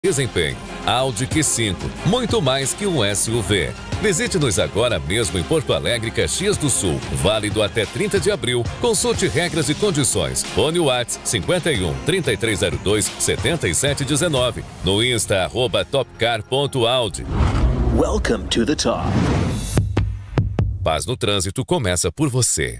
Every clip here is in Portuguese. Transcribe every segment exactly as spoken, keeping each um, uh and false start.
Desempenho. Audi Q cinco, muito mais que um S U V. Visite-nos agora mesmo em Porto Alegre, Caxias do Sul. Válido até trinta de abril. Consulte regras e condições. Fone WhatsApp cinquenta e um, trinta e três zero dois, setenta e sete dezenove. No Insta, arroba topcar ponto audi. Welcome to the top. Paz no Trânsito começa por você.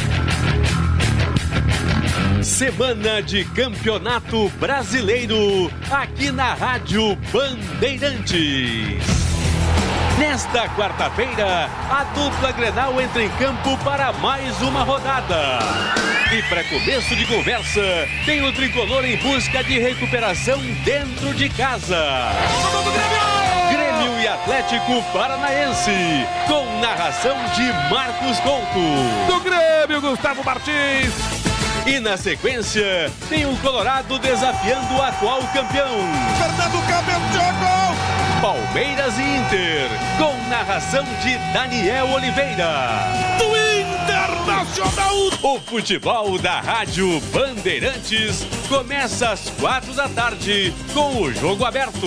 Semana de Campeonato Brasileiro, aqui na Rádio Bandeirantes. Nesta quarta-feira, a dupla Grenal entra em campo para mais uma rodada. E para começo de conversa, tem o tricolor em busca de recuperação dentro de casa. Grêmio e Atlético Paranaense, com narração de Marcos Couto. Do Grêmio, Gustavo Martins. E na sequência, tem o Colorado desafiando o atual campeão. Fernando Cabelo, gol! Palmeiras e Inter, com narração de Daniel Oliveira. Do Internacional! O futebol da Rádio Bandeirantes começa às quatro da tarde com o jogo aberto.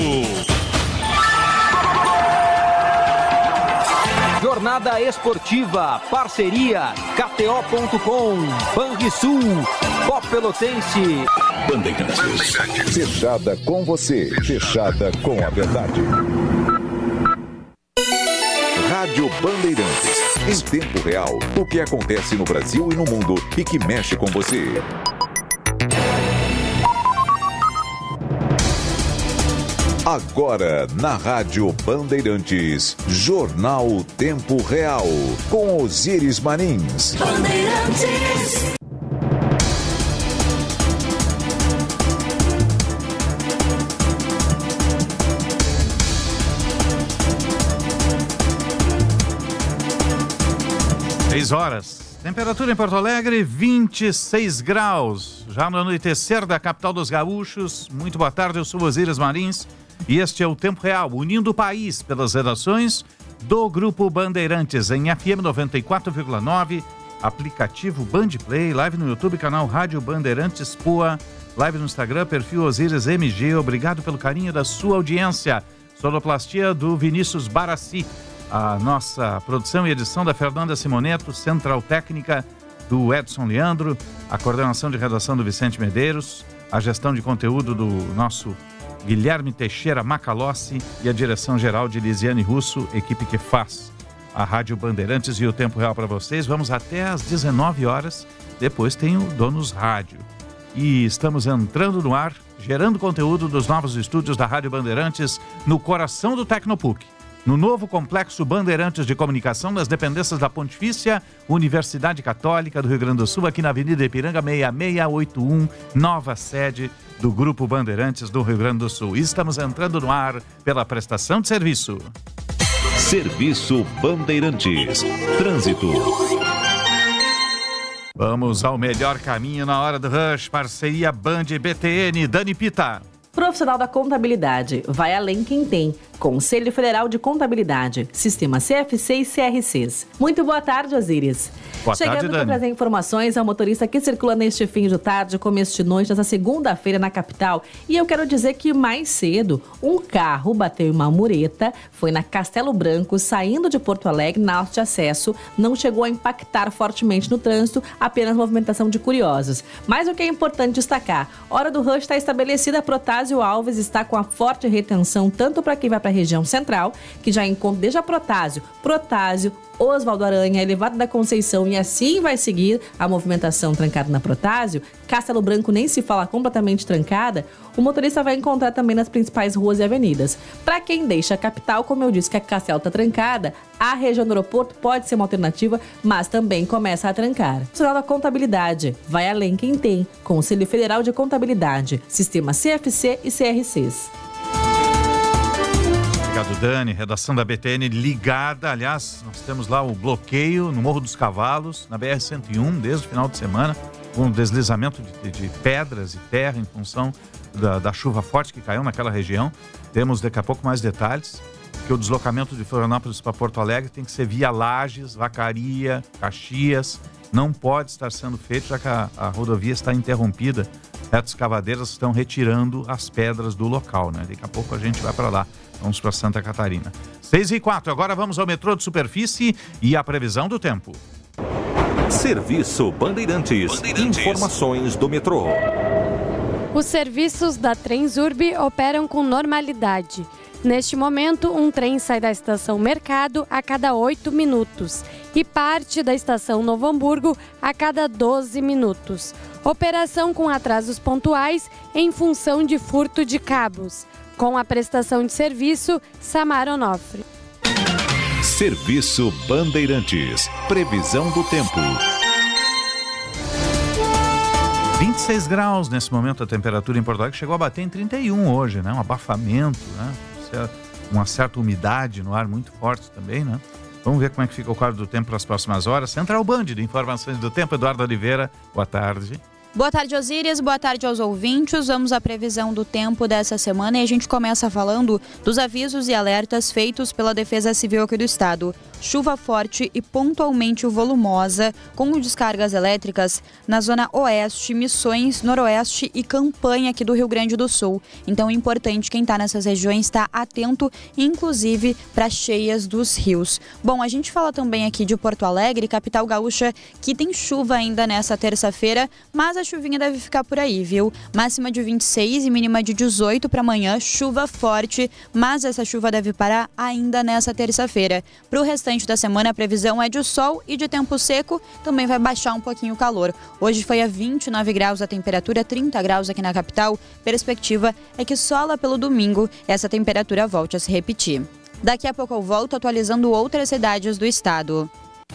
Jornada Esportiva, parceria K T O ponto com, Banrisul, Pó Pelotense. Bandeirantes. Fechada com você, fechada com a verdade. Rádio Bandeirantes. Em tempo real, o que acontece no Brasil e no mundo e que mexe com você. Agora, na Rádio Bandeirantes, Jornal Tempo Real, com Osiris Marins. Bandeirantes. Seis horas. Temperatura em Porto Alegre, vinte e seis graus. Já no anoitecer da capital dos gaúchos. Muito boa tarde, eu sou Osiris Marins. E este é o Tempo Real, unindo o país pelas redações do Grupo Bandeirantes, em F M noventa e quatro vírgula nove, aplicativo Bandplay, live no YouTube, canal Rádio Bandeirantes Poa, live no Instagram, perfil Osiris M G. Obrigado pelo carinho da sua audiência. Sonoplastia do Vinícius Barassi, a nossa produção e edição da Fernanda Simoneto, central técnica do Edson Leandro, a coordenação de redação do Vicente Medeiros, a gestão de conteúdo do nosso Guilherme Teixeira Macalossi e a direção-geral de Lisiane Russo, equipe que faz a Rádio Bandeirantes e o Tempo Real para vocês. Vamos até às dezenove horas, depois tem o Donos Rádio. E estamos entrando no ar, gerando conteúdo dos novos estúdios da Rádio Bandeirantes no coração do Tecnopuc, no novo complexo Bandeirantes de Comunicação, nas dependências da Pontifícia Universidade Católica do Rio Grande do Sul, aqui na Avenida Ipiranga seis seis oito um, nova sede do Grupo Bandeirantes do Rio Grande do Sul. E estamos entrando no ar pela prestação de serviço. Serviço Bandeirantes. Trânsito. Vamos ao melhor caminho na hora do rush, parceria Band B T N. Dani Pita. Profissional da Contabilidade, vai além quem tem. Conselho Federal de Contabilidade, Sistema C F C e C R Cs. Muito boa tarde, Osiris. Boa Chegando tarde, para trazer informações ao motorista que circula neste fim de tarde, começo de noite, nessa segunda-feira na capital. E eu quero dizer que mais cedo, um carro bateu em uma mureta, foi na Castelo Branco, saindo de Porto Alegre, na alça de acesso, não chegou a impactar fortemente no trânsito, apenas movimentação de curiosos. Mas o que é importante destacar, hora do rush está estabelecida, a Protásio Alves está com a forte retenção, tanto para quem vai para a região central, que já encontra desde a Protásio, Protásio, Oswaldo Aranha, Elevado da Conceição, e assim vai seguir a movimentação trancada na Protásio. Castelo Branco nem se fala, completamente trancada. O motorista vai encontrar também nas principais ruas e avenidas. Para quem deixa a capital, como eu disse que a Castelo está trancada, a região do aeroporto pode ser uma alternativa, mas também começa a trancar. Sinal da Contabilidade, vai além quem tem. Conselho Federal de Contabilidade, Sistema C F C e C R Cs. Obrigado, Dani. Redação da B T N ligada. Aliás, nós temos lá o bloqueio no Morro dos Cavalos, na B R cento e um, desde o final de semana, com um deslizamento de, de pedras e terra em função da, da chuva forte que caiu naquela região. Temos daqui a pouco mais detalhes, que o deslocamento de Florianópolis para Porto Alegre tem que ser via Lages, Vacaria, Caxias. Não pode estar sendo feito, já que a, a rodovia está interrompida retroescavadeiras estão retirando as pedras do local, né? Daqui a pouco a gente vai para lá. Vamos para Santa Catarina. seis e quatro, agora vamos ao metrô de superfície e a previsão do tempo. Serviço Bandeirantes. Bandeirantes. Informações do metrô. Os serviços da Transurb operam com normalidade. Neste momento, um trem sai da estação Mercado a cada oito minutos e parte da estação Novo Hamburgo a cada doze minutos. Operação com atrasos pontuais em função de furto de cabos. Com a prestação de serviço, Samar Onofre. Serviço Bandeirantes. Previsão do tempo. vinte e seis graus nesse momento a temperatura em Porto Alegre. Chegou a bater em trinta e um hoje, né? Um abafamento, né? Uma certa umidade no ar muito forte também, né? Vamos ver como é que fica o quadro do tempo para as próximas horas. Central Band de Informações do Tempo, Eduardo Oliveira. Boa tarde. Boa tarde, Osíris. Boa tarde aos ouvintes. Vamos à previsão do tempo dessa semana e a gente começa falando dos avisos e alertas feitos pela Defesa Civil aqui do estado. Chuva forte e pontualmente volumosa, com descargas elétricas na zona oeste, Missões, noroeste e Campanha aqui do Rio Grande do Sul. Então é importante quem está nessas regiões estar atento, inclusive para cheias dos rios. Bom, a gente fala também aqui de Porto Alegre, capital gaúcha, que tem chuva ainda nessa terça-feira, mas a chuvinha deve ficar por aí, viu? Máxima de vinte e seis e mínima de dezoito para amanhã, chuva forte, mas essa chuva deve parar ainda nessa terça-feira. Para o restante da semana, a previsão é de sol e de tempo seco, também vai baixar um pouquinho o calor. Hoje foi a vinte e nove graus a temperatura, trinta graus aqui na capital. Perspectiva é que só lá pelo domingo essa temperatura volte a se repetir. Daqui a pouco eu volto atualizando outras cidades do estado.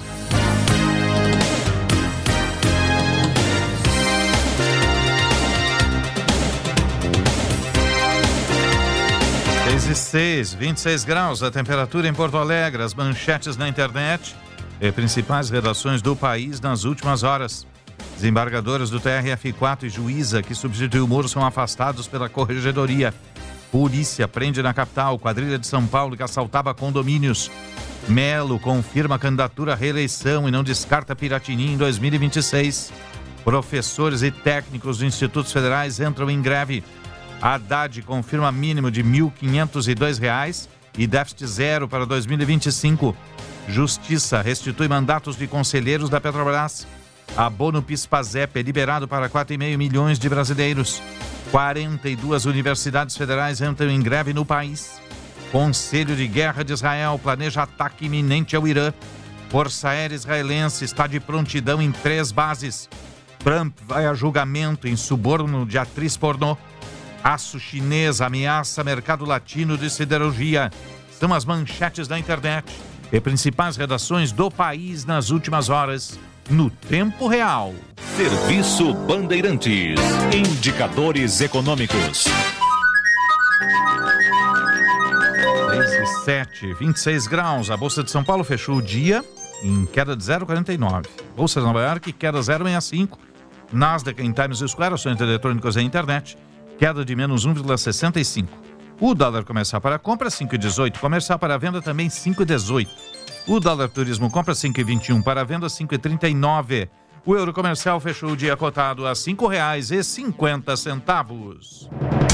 seis e seis, vinte e seis graus a temperatura em Porto Alegre, as manchetes na internet e principais redações do país nas últimas horas. Desembargadores do T R F quatro e juíza que substituiu o Moro são afastados pela Corregedoria. Polícia prende na capital quadrilha de São Paulo que assaltava condomínios. Melo confirma a candidatura à reeleição e não descarta Piratini em dois mil e vinte e seis. Professores e técnicos dos institutos federais entram em greve. Haddad confirma mínimo de mil quinhentos e dois reais e déficit zero para dois mil e vinte e cinco. Justiça restitui mandatos de conselheiros da Petrobras. Abono PIS/PASEP é liberado para quatro vírgula cinco milhões de brasileiros. quarenta e duas universidades federais entram em greve no país. Conselho de Guerra de Israel planeja ataque iminente ao Irã. Força Aérea Israelense está de prontidão em três bases. Trump vai a julgamento em suborno de atriz pornô. Aço chinês ameaça mercado latino de siderurgia. São as manchetes da internet e principais redações do país nas últimas horas, no tempo real. Serviço Bandeirantes. Indicadores econômicos. três e sete, vinte e seis graus. A Bolsa de São Paulo fechou o dia em queda de zero vírgula quarenta e nove. Bolsa de Nova York, queda zero vírgula sessenta e cinco. Nasdaq em Times Square, ações eletrônicas e internet, queda de menos um vírgula sessenta e cinco. O dólar comercial para compra cinco vírgula dezoito, comercial para venda também cinco vírgula dezoito. O dólar turismo compra cinco vírgula vinte e um, para venda cinco vírgula trinta e nove. O euro comercial fechou o dia cotado a cinco reais e cinquenta centavos.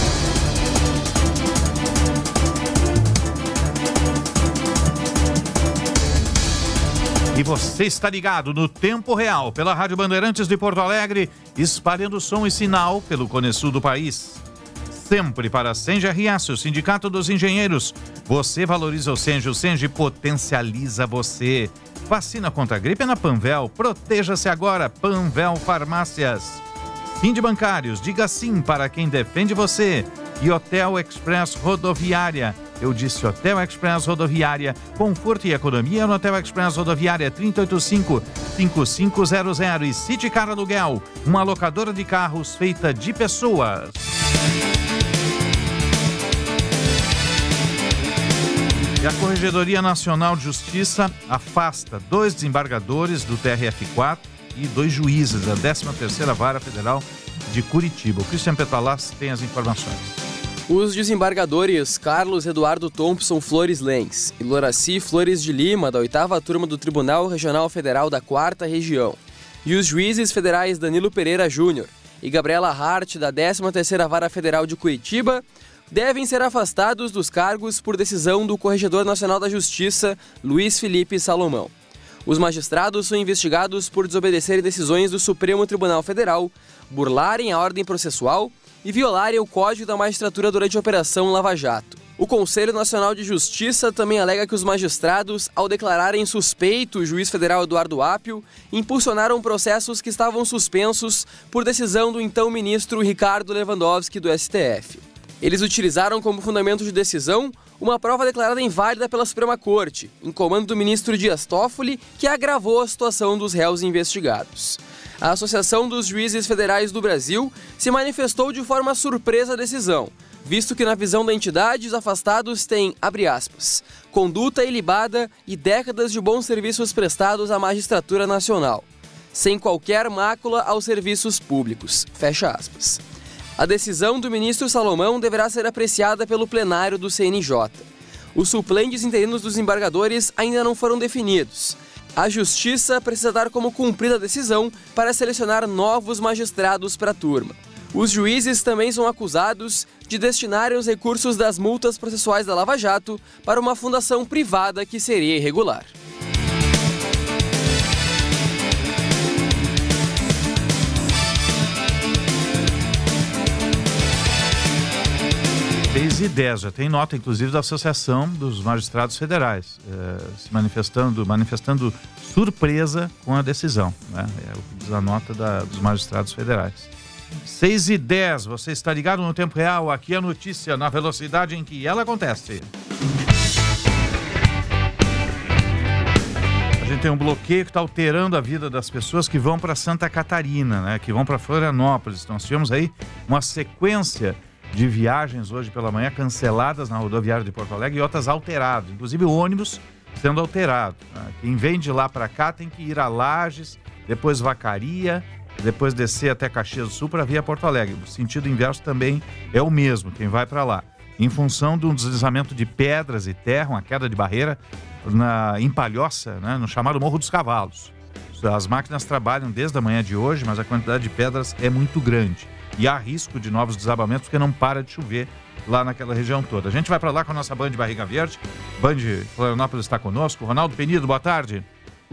E você está ligado no tempo real pela Rádio Bandeirantes de Porto Alegre, espalhando som e sinal pelo Cone Sul do país. Sempre para a Senge R S, o Sindicato dos Engenheiros. Você valoriza o Senge, o Senge potencializa você. Vacina contra a gripe é na Panvel. Proteja-se agora, Panvel Farmácias. Fim de bancários, diga sim para quem defende você. E Hotel Express Rodoviária. Eu disse Hotel Express Rodoviária. Conforto e economia no Hotel Express Rodoviária trinta e oito cinco, cinco cinco zero zero. E City Car Aluguel, uma locadora de carros feita de pessoas. E a Corregedoria Nacional de Justiça afasta dois desembargadores do T R F quatro e dois juízes da décima terceira Vara Federal de Curitiba. O Christian Petalas tem as informações. Os desembargadores Carlos Eduardo Thompson Flores Lenz e Loraci Flores de Lima, da oitava turma do Tribunal Regional Federal da quarta Região, e os juízes federais Danilo Pereira Júnior e Gabriela Hart, da décima terceira Vara Federal de Curitiba, devem ser afastados dos cargos por decisão do Corregedor Nacional da Justiça, Luiz Felipe Salomão. Os magistrados são investigados por desobedecerem decisões do Supremo Tribunal Federal, burlarem a ordem processual e violarem o Código da Magistratura durante a Operação Lava Jato. O Conselho Nacional de Justiça também alega que os magistrados, ao declararem suspeito o juiz federal Eduardo Apio, impulsionaram processos que estavam suspensos por decisão do então ministro Ricardo Lewandowski do S T F. Eles utilizaram como fundamento de decisão uma prova declarada inválida pela Suprema Corte, em comando do ministro Dias Toffoli, que agravou a situação dos réus investigados. A Associação dos Juízes Federais do Brasil se manifestou de forma surpresa à decisão, visto que na visão da entidade os afastados têm, abre aspas, conduta ilibada e décadas de bons serviços prestados à magistratura nacional, sem qualquer mácula aos serviços públicos, fecha aspas. A decisão do ministro Salomão deverá ser apreciada pelo plenário do C N J. Os suplentes interinos dos embargadores ainda não foram definidos. A Justiça precisa dar como cumprida a decisão para selecionar novos magistrados para a turma. Os juízes também são acusados de destinarem os recursos das multas processuais da Lava Jato para uma fundação privada que seria irregular. seis e dez, já tem nota, inclusive, da Associação dos Magistrados Federais, é, se manifestando, manifestando surpresa com a decisão, né? É o que diz a nota da, dos magistrados federais. seis e dez, você está ligado no tempo real, aqui a notícia na velocidade em que ela acontece. A gente tem um bloqueio que está alterando a vida das pessoas que vão para Santa Catarina, né? Que vão para Florianópolis. Nós tivemos aí uma sequência de viagens hoje pela manhã canceladas na rodoviária de Porto Alegre e outras alteradas, inclusive o ônibus sendo alterado, né? Quem vem de lá para cá tem que ir a Lages, depois Vacaria, depois descer até Caxias do Sul para vir a Porto Alegre. O sentido inverso também é o mesmo, quem vai para lá. Em função de um deslizamento de pedras e terra, uma queda de barreira na, em Palhoça, né? No chamado Morro dos Cavalos. As máquinas trabalham desde a manhã de hoje, mas a quantidade de pedras é muito grande. E há risco de novos desabamentos porque não para de chover lá naquela região toda. A gente vai para lá com a nossa Band Barriga Verde. Band Florianópolis está conosco. Ronaldo Penido, boa tarde.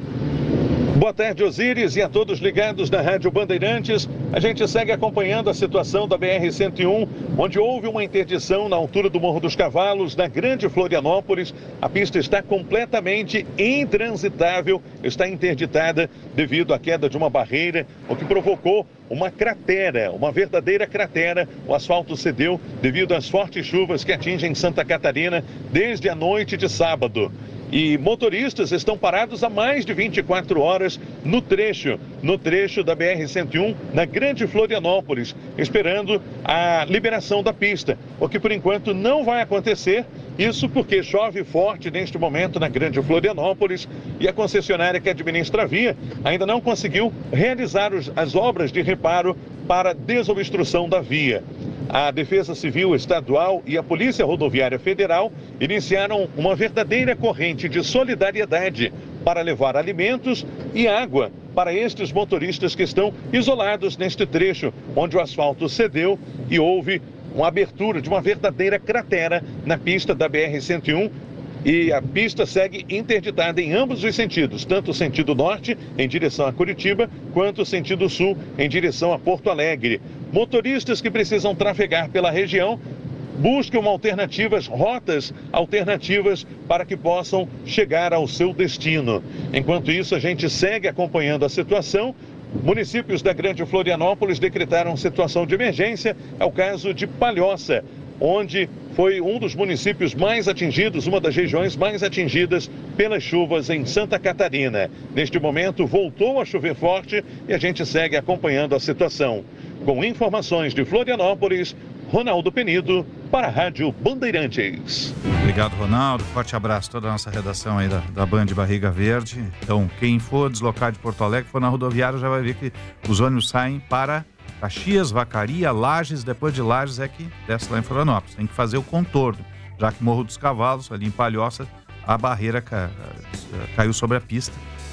Boa tarde, Osíris, e a todos ligados na Rádio Bandeirantes. A gente segue acompanhando a situação da B R cento e um, onde houve uma interdição na altura do Morro dos Cavalos, na Grande Florianópolis. A pista está completamente intransitável, está interditada devido à queda de uma barreira, o que provocou uma cratera, uma verdadeira cratera. O asfalto cedeu devido às fortes chuvas que atingem Santa Catarina desde a noite de sábado. E motoristas estão parados há mais de vinte e quatro horas no trecho, no trecho da B R cento e um, na Grande Florianópolis, esperando a liberação da pista, o que por enquanto não vai acontecer. Isso porque chove forte neste momento na Grande Florianópolis e a concessionária que administra a via ainda não conseguiu realizar os, as obras de reparo para desobstrução da via. A Defesa Civil Estadual e a Polícia Rodoviária Federal iniciaram uma verdadeira corrente de solidariedade para levar alimentos e água para estes motoristas que estão isolados neste trecho, onde o asfalto cedeu e houve uma abertura de uma verdadeira cratera na pista da B R cento e um. E a pista segue interditada em ambos os sentidos, tanto o sentido norte, em direção a Curitiba, quanto o sentido sul, em direção a Porto Alegre. Motoristas que precisam trafegar pela região buscam alternativas, rotas alternativas para que possam chegar ao seu destino. Enquanto isso, a gente segue acompanhando a situação. Municípios da Grande Florianópolis decretaram situação de emergência. É o caso de Palhoça, onde foi um dos municípios mais atingidos, uma das regiões mais atingidas pelas chuvas em Santa Catarina. Neste momento, voltou a chover forte e a gente segue acompanhando a situação. Com informações de Florianópolis, Ronaldo Penido, para a Rádio Bandeirantes. Obrigado, Ronaldo. Forte abraço a toda a nossa redação aí da, da Band Barriga Verde. Então, quem for deslocar de Porto Alegre, for na rodoviária, já vai ver que os ônibus saem para Caxias, Vacaria, Lages. Depois de Lages é que desce lá em Florianópolis. Tem que fazer o contorno, já que Morro dos Cavalos, ali em Palhoça, a barreira ca... caiu sobre a pista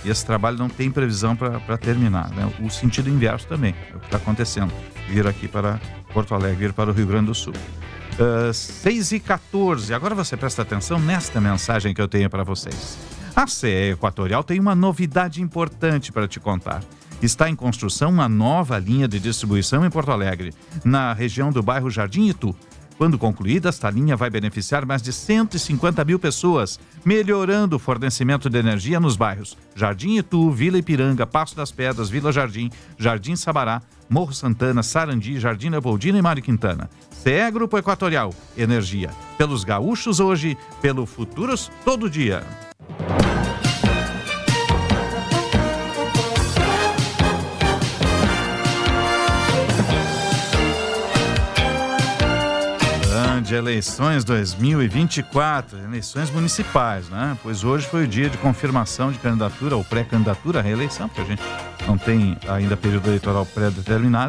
e esse trabalho não tem previsão para terminar, né? O sentido inverso também, é o que está acontecendo, vir aqui para Porto Alegre, vir para o Rio Grande do Sul. Uh, seis e quatorze, agora você presta atenção nesta mensagem que eu tenho para vocês. A C E Equatorial tem uma novidade importante para te contar. Está em construção uma nova linha de distribuição em Porto Alegre, na região do bairro Jardim Itu. Quando concluída, esta linha vai beneficiar mais de cento e cinquenta mil pessoas, melhorando o fornecimento de energia nos bairros Jardim Itu, Vila Ipiranga, Passo das Pedras, Vila Jardim, Jardim Sabará, Morro Santana, Sarandi, Jardim Leopoldina e Mário Quintana. C E Grupo Equatorial, energia pelos gaúchos hoje, pelo futuros todo dia. De eleições dois mil e vinte e quatro, eleições municipais, né? Pois hoje foi o dia de confirmação de candidatura ou pré-candidatura à reeleição, porque a gente não tem ainda período eleitoral pré-determinado,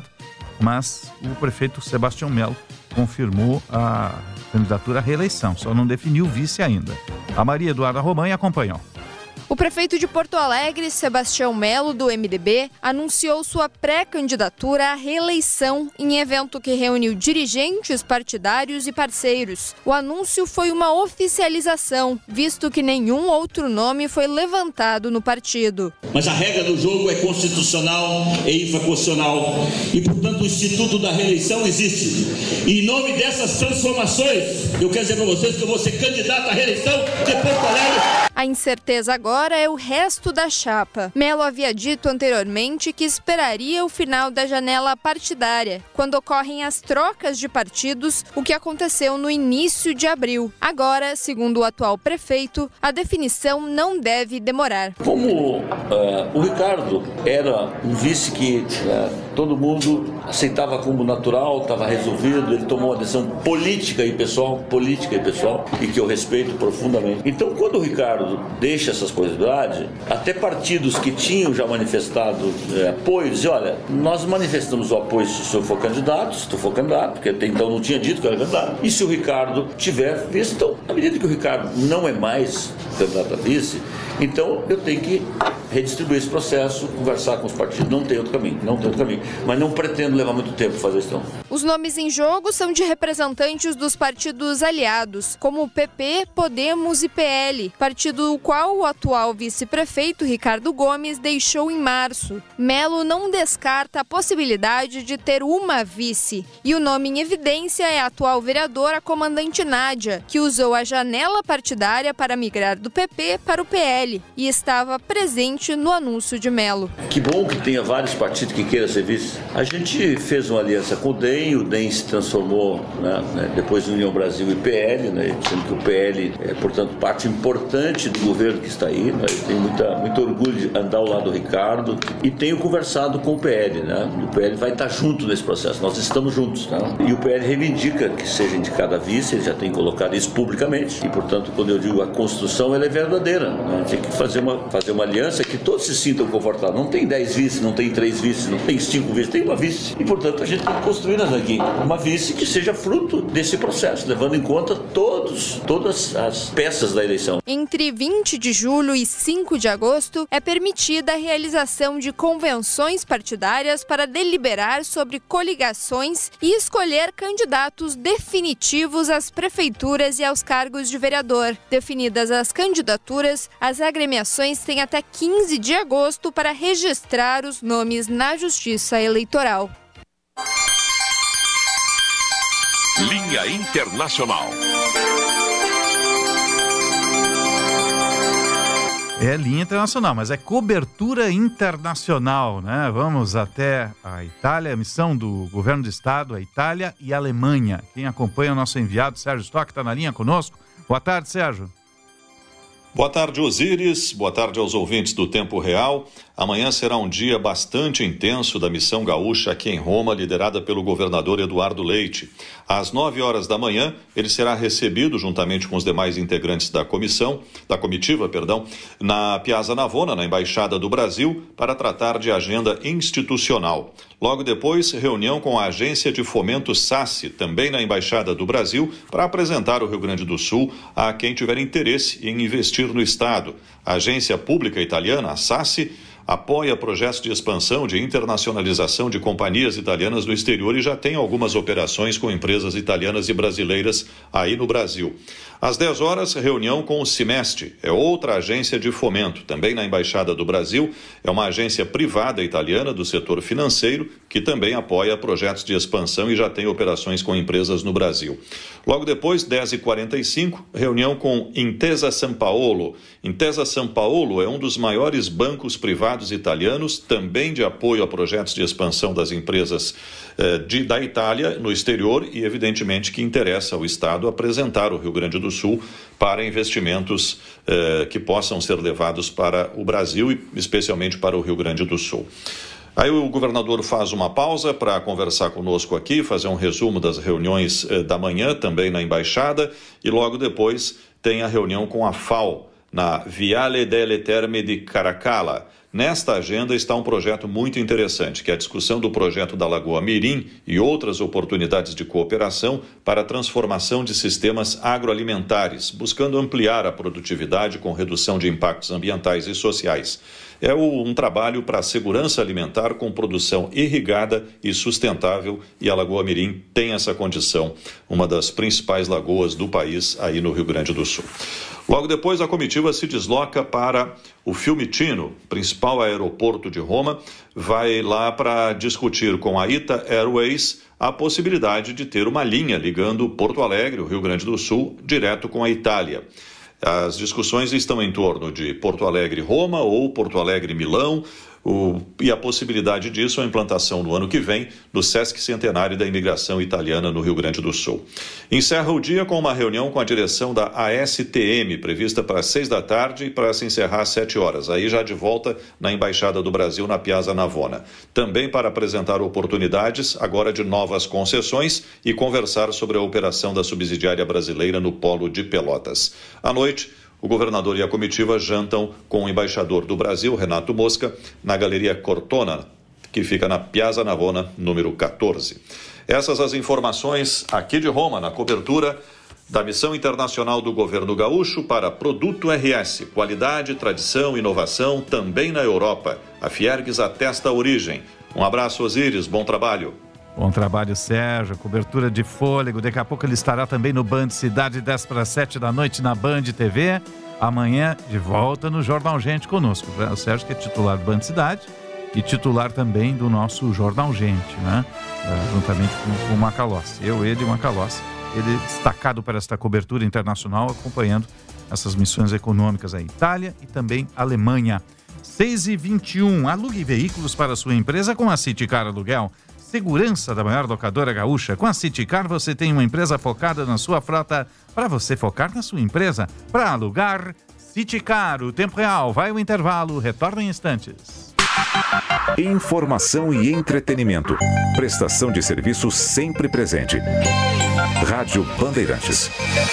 mas o prefeito Sebastião Melo confirmou a candidatura à reeleição, só não definiu o vice ainda. A Maria Eduarda Romanha acompanhou. O prefeito de Porto Alegre, Sebastião Melo, do M D B, anunciou sua pré-candidatura à reeleição em evento que reuniu dirigentes partidários e parceiros. O anúncio foi uma oficialização, visto que nenhum outro nome foi levantado no partido. Mas a regra do jogo é constitucional e infraconstitucional e, portanto, o Instituto da Reeleição existe. E em nome dessas transformações, eu quero dizer para vocês que eu vou ser candidato à reeleição de Porto Alegre. A incerteza agora é o resto da chapa. Melo havia dito anteriormente que esperaria o final da janela partidária, quando ocorrem as trocas de partidos, o que aconteceu no início de abril. Agora, segundo o atual prefeito, a definição não deve demorar. Como uh, o Ricardo era um vice que uh, todo mundo aceitava como natural, estava resolvido, ele tomou uma decisão política e pessoal, política e pessoal, e que eu respeito profundamente. Então, quando o Ricardo deixa essas possibilidades, até partidos que tinham já manifestado é, apoio, dizem, olha, nós manifestamos o apoio se o senhor for candidato, se tu for candidato, porque até então não tinha dito que era candidato, e se o Ricardo tiver vice, então, à medida que o Ricardo não é mais candidato a vice, então eu tenho que redistribuir esse processo, conversar com os partidos, não tem outro caminho, não tem outro caminho, mas não pretendo levar muito tempo para fazer isso. Os nomes em jogo são de representantes dos partidos aliados, como o P P, Podemos e P L, partido do qual o atual vice-prefeito Ricardo Gomes deixou em março. Melo não descarta a possibilidade de ter uma vice, e o nome em evidência é a atual vereadora comandante Nádia, que usou a janela partidária para migrar do P P para o P L e estava presente no anúncio de Melo. Que bom que tenha vários partidos que queiram ser vice. A gente fez uma aliança com o D E M, o D E M se transformou, né, né, depois União Brasil e P L, né, sendo que o P L é, portanto, parte importante do governo que está aí. Né, eu tenho muita, muito orgulho de andar ao lado do Ricardo e tenho conversado com o P L. Né, o P L vai estar junto nesse processo, nós estamos juntos. Né, e o P L reivindica que seja indicada a vice, ele já tem colocado isso publicamente e, portanto, quando eu digo a construção, ela é verdadeira. Né, tem que fazer uma, fazer uma aliança que todos se sintam confortáveis. Não tem dez vices, não tem três vices, não tem cinco vices, tem uma vice. E, portanto, a gente tem que construir aqui uma vice que seja fruto desse processo, levando em conta todos, todas as peças da eleição. Entre vinte de julho e cinco de agosto, é permitida a realização de convenções partidárias para deliberar sobre coligações e escolher candidatos definitivos às prefeituras e aos cargos de vereador. Definidas as candidaturas, as agremiações têm até quinze de agosto para registrar os nomes na Justiça Eleitoral. Linha Internacional. É linha internacional, mas é cobertura internacional, né? Vamos até a Itália, a missão do governo do estado, a Itália e a Alemanha. Quem acompanha é o nosso enviado, Sérgio Stock, está na linha conosco. Boa tarde, Sérgio. Boa tarde, Osíris. Boa tarde aos ouvintes do Tempo Real. Amanhã será um dia bastante intenso da Missão Gaúcha aqui em Roma, liderada pelo governador Eduardo Leite. Às nove horas da manhã, ele será recebido, juntamente com os demais integrantes da comissão, da comitiva, perdão, na Piazza Navona, na Embaixada do Brasil, para tratar de agenda institucional. Logo depois, reunião com a Agência de Fomento SACE, também na Embaixada do Brasil, para apresentar o Rio Grande do Sul a quem tiver interesse em investir investir no Estado. A agência pública italiana, a SACE, apoia projetos de expansão, de internacionalização de companhias italianas no exterior e já tem algumas operações com empresas italianas e brasileiras aí no Brasil. Às dez horas, reunião com o Cimeste, é outra agência de fomento, também na Embaixada do Brasil, é uma agência privada italiana do setor financeiro que também apoia projetos de expansão e já tem operações com empresas no Brasil. Logo depois, dez e quarenta e cinco, reunião com Intesa Sanpaolo. Intesa Sanpaolo é um dos maiores bancos privados italianos, também de apoio a projetos de expansão das empresas eh, de, da Itália no exterior e, evidentemente, que interessa ao Estado apresentar o Rio Grande do Sul para investimentos eh, que possam ser levados para o Brasil e especialmente para o Rio Grande do Sul. Aí o governador faz uma pausa para conversar conosco aqui, fazer um resumo das reuniões eh, da manhã, também na Embaixada, e logo depois tem a reunião com a FAO, na Viale delle Terme di Caracalla. Nesta agenda está um projeto muito interessante, que é a discussão do projeto da Lagoa Mirim e outras oportunidades de cooperação para a transformação de sistemas agroalimentares, buscando ampliar a produtividade com redução de impactos ambientais e sociais. É um trabalho para a segurança alimentar com produção irrigada e sustentável, e a Lagoa Mirim tem essa condição, uma das principais lagoas do país aí no Rio Grande do Sul. Logo depois, a comitiva se desloca para o Fiumicino, principal aeroporto de Roma, vai lá para discutir com a Ita Airways a possibilidade de ter uma linha ligando Porto Alegre, o Rio Grande do Sul, direto com a Itália. As discussões estão em torno de Porto Alegre-Roma ou Porto Alegre-Milão, o, e a possibilidade disso é a implantação no ano que vem do Sesc Centenário da Imigração Italiana no Rio Grande do Sul. Encerra o dia com uma reunião com a direção da A S T M, prevista para as seis da tarde e para se encerrar às sete horas. Aí já de volta na Embaixada do Brasil, na Piazza Navona. Também para apresentar oportunidades, agora de novas concessões e conversar sobre a operação da subsidiária brasileira no Polo de Pelotas. À noite, o governador e a comitiva jantam com o embaixador do Brasil, Renato Mosca, na Galeria Cortona, que fica na Piazza Navona, número quatorze. Essas as informações aqui de Roma, na cobertura da Missão Internacional do Governo Gaúcho para Produto R S. Qualidade, tradição, inovação, também na Europa. A Fiergues atesta a origem. Um abraço, Osíris, bom trabalho. Bom trabalho, Sérgio. Cobertura de fôlego. Daqui a pouco ele estará também no Band Cidade, dez para sete da noite na Band T V. Amanhã, de volta no Jornal Gente conosco. O Sérgio, que é titular do Band Cidade e titular também do nosso Jornal Gente, né? Uh, juntamente com, com o Macalossi. Eu, ele e o Macalossi. Ele destacado para esta cobertura internacional, acompanhando essas missões econômicas à Itália e também Alemanha. seis e vinte e um. Alugue veículos para a sua empresa com a Citicar Aluguel. Segurança da maior locadora gaúcha. Com a Citicar você tem uma empresa focada na sua frota para você focar na sua empresa. Para alugar, Citicar. O tempo real vai ao intervalo, retorna em instantes. Informação e entretenimento. Prestação de serviço sempre presente. Rádio Bandeirantes.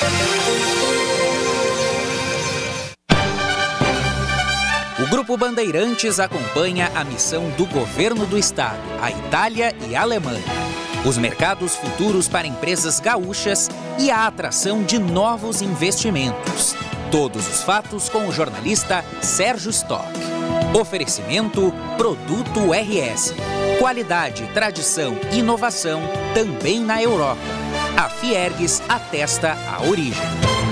O Grupo Bandeirantes acompanha a missão do governo do estado, a Itália e a Alemanha, os mercados futuros para empresas gaúchas e a atração de novos investimentos. Todos os fatos com o jornalista Sérgio Stock. Oferecimento Produto R S. Qualidade, tradição e inovação também na Europa. A Fiergues atesta a origem.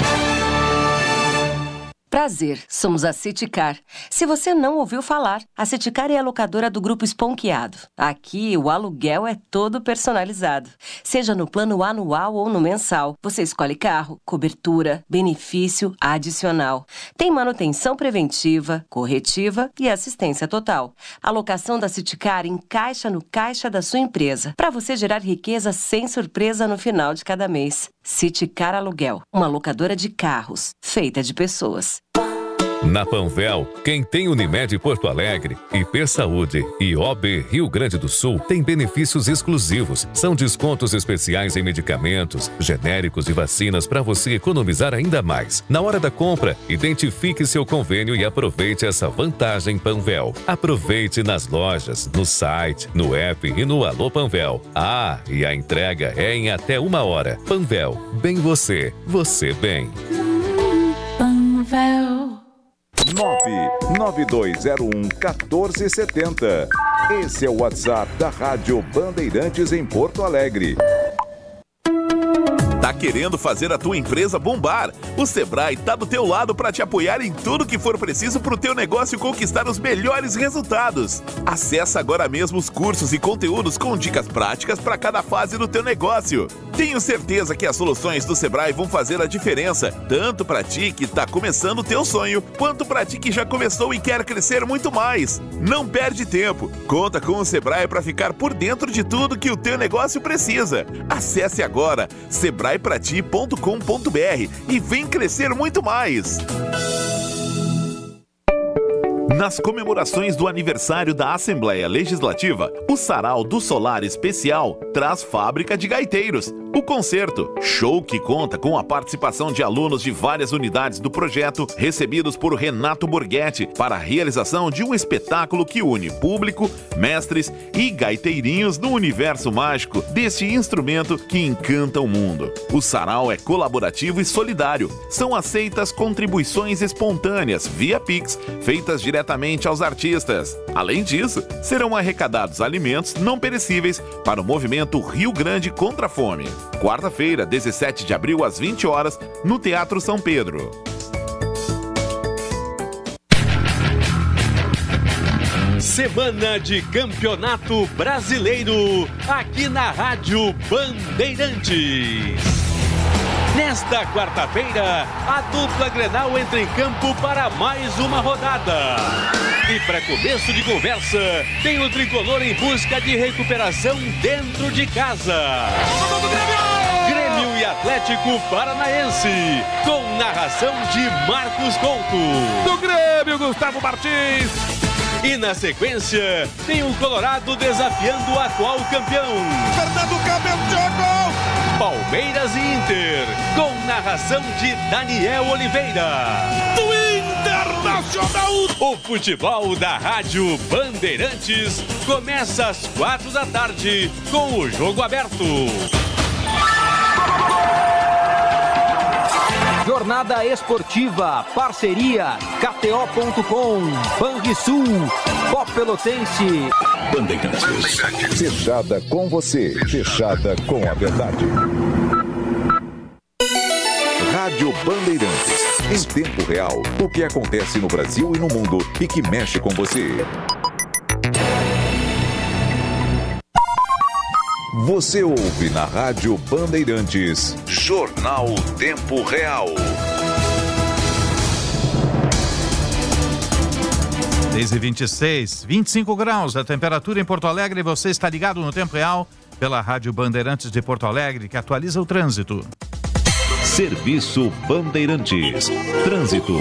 Prazer, somos a Citicar. Se você não ouviu falar, a Citicar é a locadora do Grupo Esponqueado. Aqui, o aluguel é todo personalizado. Seja no plano anual ou no mensal, você escolhe carro, cobertura, benefício adicional. Tem manutenção preventiva, corretiva e assistência total. A locação da Citicar encaixa no caixa da sua empresa, para você gerar riqueza sem surpresa no final de cada mês. Citicar Aluguel, uma locadora de carros, feita de pessoas. Na Panvel, quem tem Unimed Porto Alegre, I P Saúde e O B Rio Grande do Sul tem benefícios exclusivos. São descontos especiais em medicamentos, genéricos e vacinas para você economizar ainda mais. Na hora da compra, identifique seu convênio e aproveite essa vantagem Panvel. Aproveite nas lojas, no site, no app e no Alô Panvel. Ah, e a entrega é em até uma hora. Panvel, bem você, você bem. Panvel. Panvel. nove nove dois zero um um quatro sete zero. Esse é o WhatsApp da Rádio Bandeirantes em Porto Alegre. Tá querendo fazer a tua empresa bombar? O Sebrae tá do teu lado para te apoiar em tudo que for preciso para o teu negócio conquistar os melhores resultados. Acesse agora mesmo os cursos e conteúdos com dicas práticas para cada fase do teu negócio. Tenho certeza que as soluções do Sebrae vão fazer a diferença, tanto para ti que tá começando o teu sonho, quanto para ti que já começou e quer crescer muito mais. Não perde tempo. Conta com o Sebrae para ficar por dentro de tudo que o teu negócio precisa. Acesse agora sebrae prati ponto com ponto br e vem crescer muito mais. Nas comemorações do aniversário da Assembleia Legislativa, o Sarau do Solar Especial traz fábrica de gaiteiros. O concerto, show que conta com a participação de alunos de várias unidades do projeto, recebidos por Renato Borghetti, para a realização de um espetáculo que une público, mestres e gaiteirinhos no universo mágico deste instrumento que encanta o mundo. O Sarau é colaborativo e solidário. São aceitas contribuições espontâneas via Pix, feitas diretamente aos artistas. Além disso, serão arrecadados alimentos não perecíveis para o movimento Rio Grande contra a Fome. Quarta-feira, dezessete de abril, às vinte horas, no Teatro São Pedro. Semana de Campeonato Brasileiro, aqui na Rádio Bandeirantes. Nesta quarta-feira, a dupla Grenal entra em campo para mais uma rodada. E para começo de conversa, tem o tricolor em busca de recuperação dentro de casa. Grêmio e Atlético Paranaense, com narração de Marcos Couto. Do Grêmio, Gustavo Martins. E na sequência, tem o Colorado desafiando o atual campeão. Fernando Cabelo, Palmeiras e Inter, com narração de Daniel Oliveira. Do Internacional. O futebol da Rádio Bandeirantes começa às quatro da tarde com o jogo aberto. Jornada Esportiva, parceria, K T O ponto com, Banrisul, Pó Pelotense. Bandeirantes. Fechada com você, fechada com a verdade. Rádio Bandeirantes. Em tempo real, o que acontece no Brasil e no mundo e que mexe com você. Você ouve na Rádio Bandeirantes, Jornal Tempo Real. seis e vinte e seis, vinte e cinco graus a temperatura em Porto Alegre. Você está ligado no Tempo Real pela Rádio Bandeirantes de Porto Alegre, que atualiza o trânsito. Serviço Bandeirantes. Trânsito.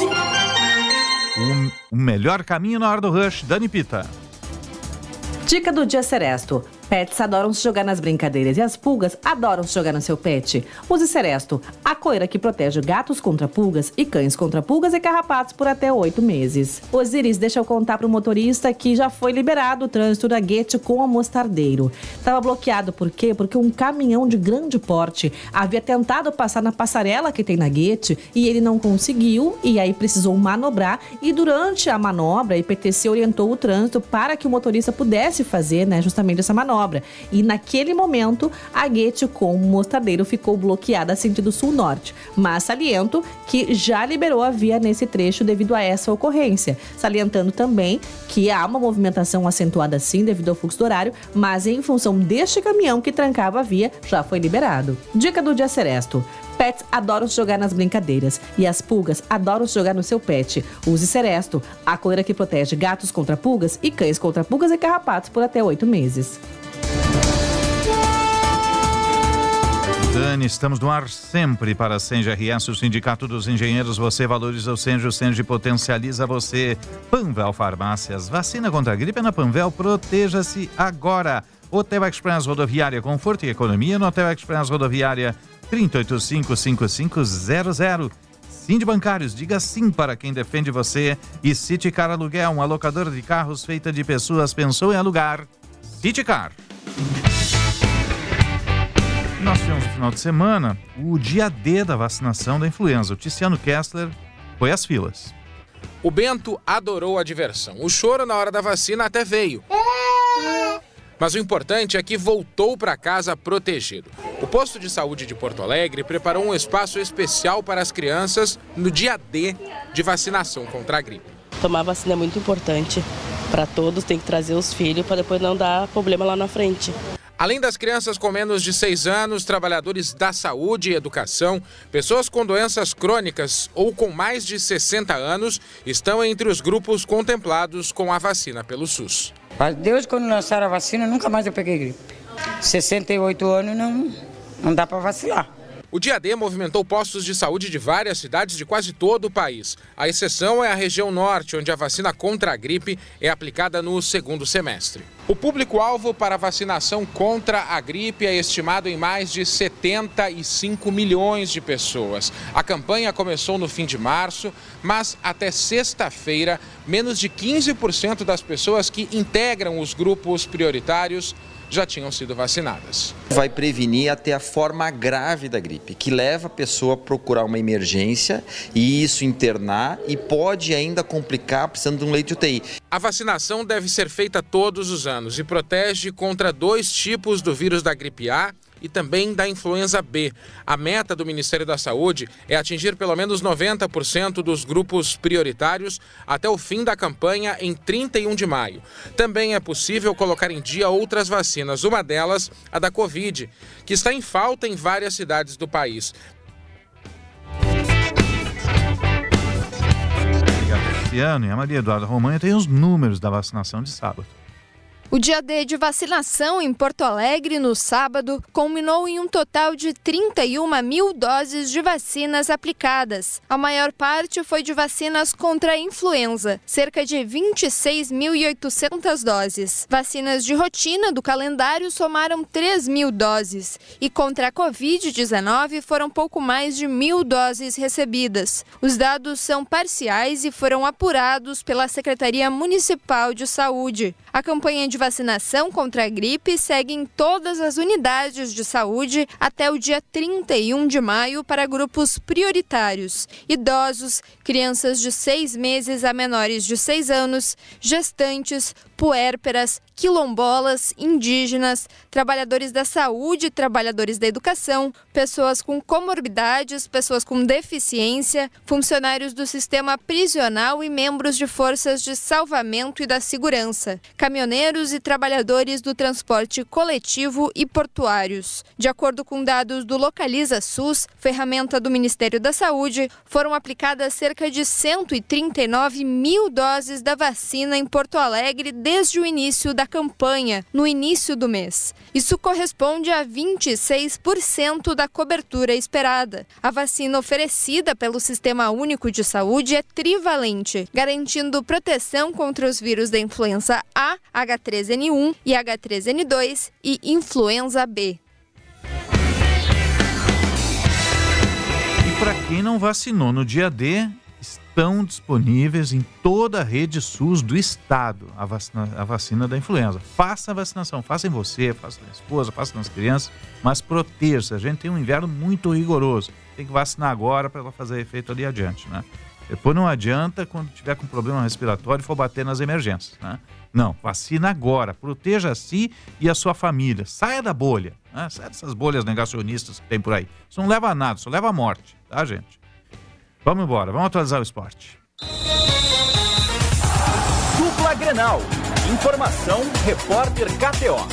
O, o melhor caminho na hora do rush. Dani Pita. Dica do dia Seresto. Pets adoram se jogar nas brincadeiras e as pulgas adoram se jogar no seu pet. Use Seresto, a coeira que protege gatos contra pulgas e cães contra pulgas e carrapatos por até oito meses. Osiris, deixa eu contar para o motorista que já foi liberado o trânsito da Guete com a Mostardeiro. Estava bloqueado por quê? Porque um caminhão de grande porte havia tentado passar na passarela que tem na Guete e ele não conseguiu e aí precisou manobrar e durante a manobra a I P T C orientou o trânsito para que o motorista pudesse fazer, né, justamente essa manobra. E naquele momento, a Guete com o Mostardeiro ficou bloqueada sentido sul-norte. Mas saliento que já liberou a via nesse trecho devido a essa ocorrência. Salientando também que há uma movimentação acentuada sim devido ao fluxo do horário, mas em função deste caminhão que trancava a via, já foi liberado. Dica do dia Seresto. Pets adoram se jogar nas brincadeiras e as pulgas adoram se jogar no seu pet. Use Seresto, a coleira que protege gatos contra pulgas e cães contra pulgas e carrapatos por até oito meses. Dani, estamos no ar sempre para a Senge R S, o Sindicato dos Engenheiros. Você valoriza o Senge, o Senge potencializa você. Panvel Farmácias, vacina contra a gripe é na Panvel, proteja-se agora. Hotel Express Rodoviária, conforto e economia no Hotel Express Rodoviária, trinta e oito cinco, cinquenta e cinco zero zero. Sind Bancários, diga sim para quem defende você. E Citicar Aluguel, uma locadora de carros feita de pessoas, pensou em alugar. Citicar. Nós tivemos no final de semana o dia D da vacinação da influenza. O Tiziano Kessler foi às filas. O Bento adorou a diversão. O choro na hora da vacina até veio. Mas o importante é que voltou para casa protegido. O posto de saúde de Porto Alegre preparou um espaço especial para as crianças no dia D de vacinação contra a gripe. Tomar vacina é muito importante para todos, tem que trazer os filhos para depois não dar problema lá na frente. Além das crianças com menos de seis anos, trabalhadores da saúde e educação, pessoas com doenças crônicas ou com mais de sessenta anos estão entre os grupos contemplados com a vacina pelo SUS. Desde quando lançaram a vacina, nunca mais eu peguei gripe. sessenta e oito anos não, não dá para vacilar. O dia D movimentou postos de saúde de várias cidades de quase todo o país. A exceção é a região norte, onde a vacina contra a gripe é aplicada no segundo semestre. O público-alvo para a vacinação contra a gripe é estimado em mais de setenta e cinco milhões de pessoas. A campanha começou no fim de março, mas até sexta-feira, menos de quinze por cento das pessoas que integram os grupos prioritários já tinham sido vacinadas. Vai prevenir até a forma grave da gripe, que leva a pessoa a procurar uma emergência e isso internar e pode ainda complicar precisando de um leito de U T I. A vacinação deve ser feita todos os anos e protege contra dois tipos do vírus da gripe A e também da influenza B. A meta do Ministério da Saúde é atingir pelo menos noventa por cento dos grupos prioritários até o fim da campanha em trinta e um de maio. Também é possível colocar em dia outras vacinas, uma delas a da Covid, que está em falta em várias cidades do país. Obrigado, Cristiano. E a Maria Eduarda Romanha tem os números da vacinação de sábado. O dia D de vacinação em Porto Alegre, no sábado, culminou em um total de trinta e uma mil doses de vacinas aplicadas. A maior parte foi de vacinas contra a influenza, cerca de vinte e seis mil e oitocentas doses. Vacinas de rotina do calendário somaram três mil doses e contra a covid dezenove foram pouco mais de mil doses recebidas. Os dados são parciais e foram apurados pela Secretaria Municipal de Saúde. A campanha de vacinação contra a gripe segue em todas as unidades de saúde até o dia trinta e um de maio para grupos prioritários: idosos, crianças de seis meses a menores de seis anos, gestantes, puérperas, quilombolas, indígenas, trabalhadores da saúde, trabalhadores da educação, pessoas com comorbidades, pessoas com deficiência, funcionários do sistema prisional e membros de forças de salvamento e da segurança, caminhoneiros e trabalhadores do transporte coletivo e portuários. De acordo com dados do Localiza SUS, ferramenta do Ministério da Saúde, foram aplicadas cerca de cento e trinta e nove mil doses da vacina em Porto Alegre desde o início da campanha, no início do mês. Isso corresponde a vinte e seis por cento da cobertura esperada. A vacina oferecida pelo Sistema Único de Saúde é trivalente, garantindo proteção contra os vírus da influenza A, H três N um e H três N dois e influenza B. E para quem não vacinou no dia D, estão disponíveis em toda a rede SUS do estado a vacina, a vacina da influenza. Faça a vacinação, faça em você, faça na esposa, faça nas crianças, mas proteja-se. A gente tem um inverno muito rigoroso. Tem que vacinar agora para ela fazer efeito ali adiante, né? Depois não adianta quando tiver com problema respiratório e for bater nas emergências, né? Não, vacina agora, proteja a si e a sua família. Saia da bolha, né? Saia dessas bolhas negacionistas que tem por aí. Isso não leva a nada, só leva a morte, tá, gente? Vamos embora, vamos atualizar o esporte. Dupla Grenal. Informação, repórter K T O.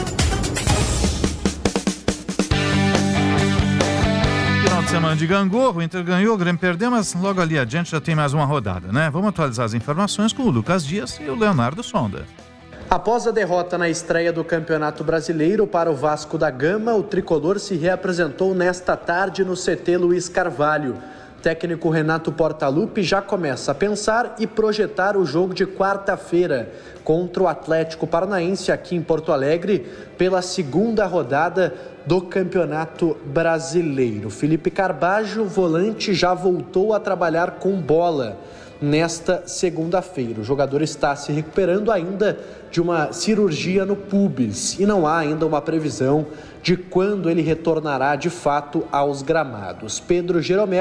Final de semana de gangorra, o Inter ganhou, o Grêmio perdeu, mas logo ali adiante já tem mais uma rodada, né? Vamos atualizar as informações com o Lucas Dias e o Leonardo Sonda. Após a derrota na estreia do Campeonato Brasileiro para o Vasco da Gama, o tricolor se reapresentou nesta tarde no C T Luiz Carvalho. O técnico Renato Portaluppi já começa a pensar e projetar o jogo de quarta-feira contra o Atlético Paranaense aqui em Porto Alegre pela segunda rodada do Campeonato Brasileiro. Felipe Carbajo, volante, já voltou a trabalhar com bola nesta segunda-feira. O jogador está se recuperando ainda de uma cirurgia no pubis e não há ainda uma previsão de quando ele retornará de fato aos gramados. Pedro Jeromel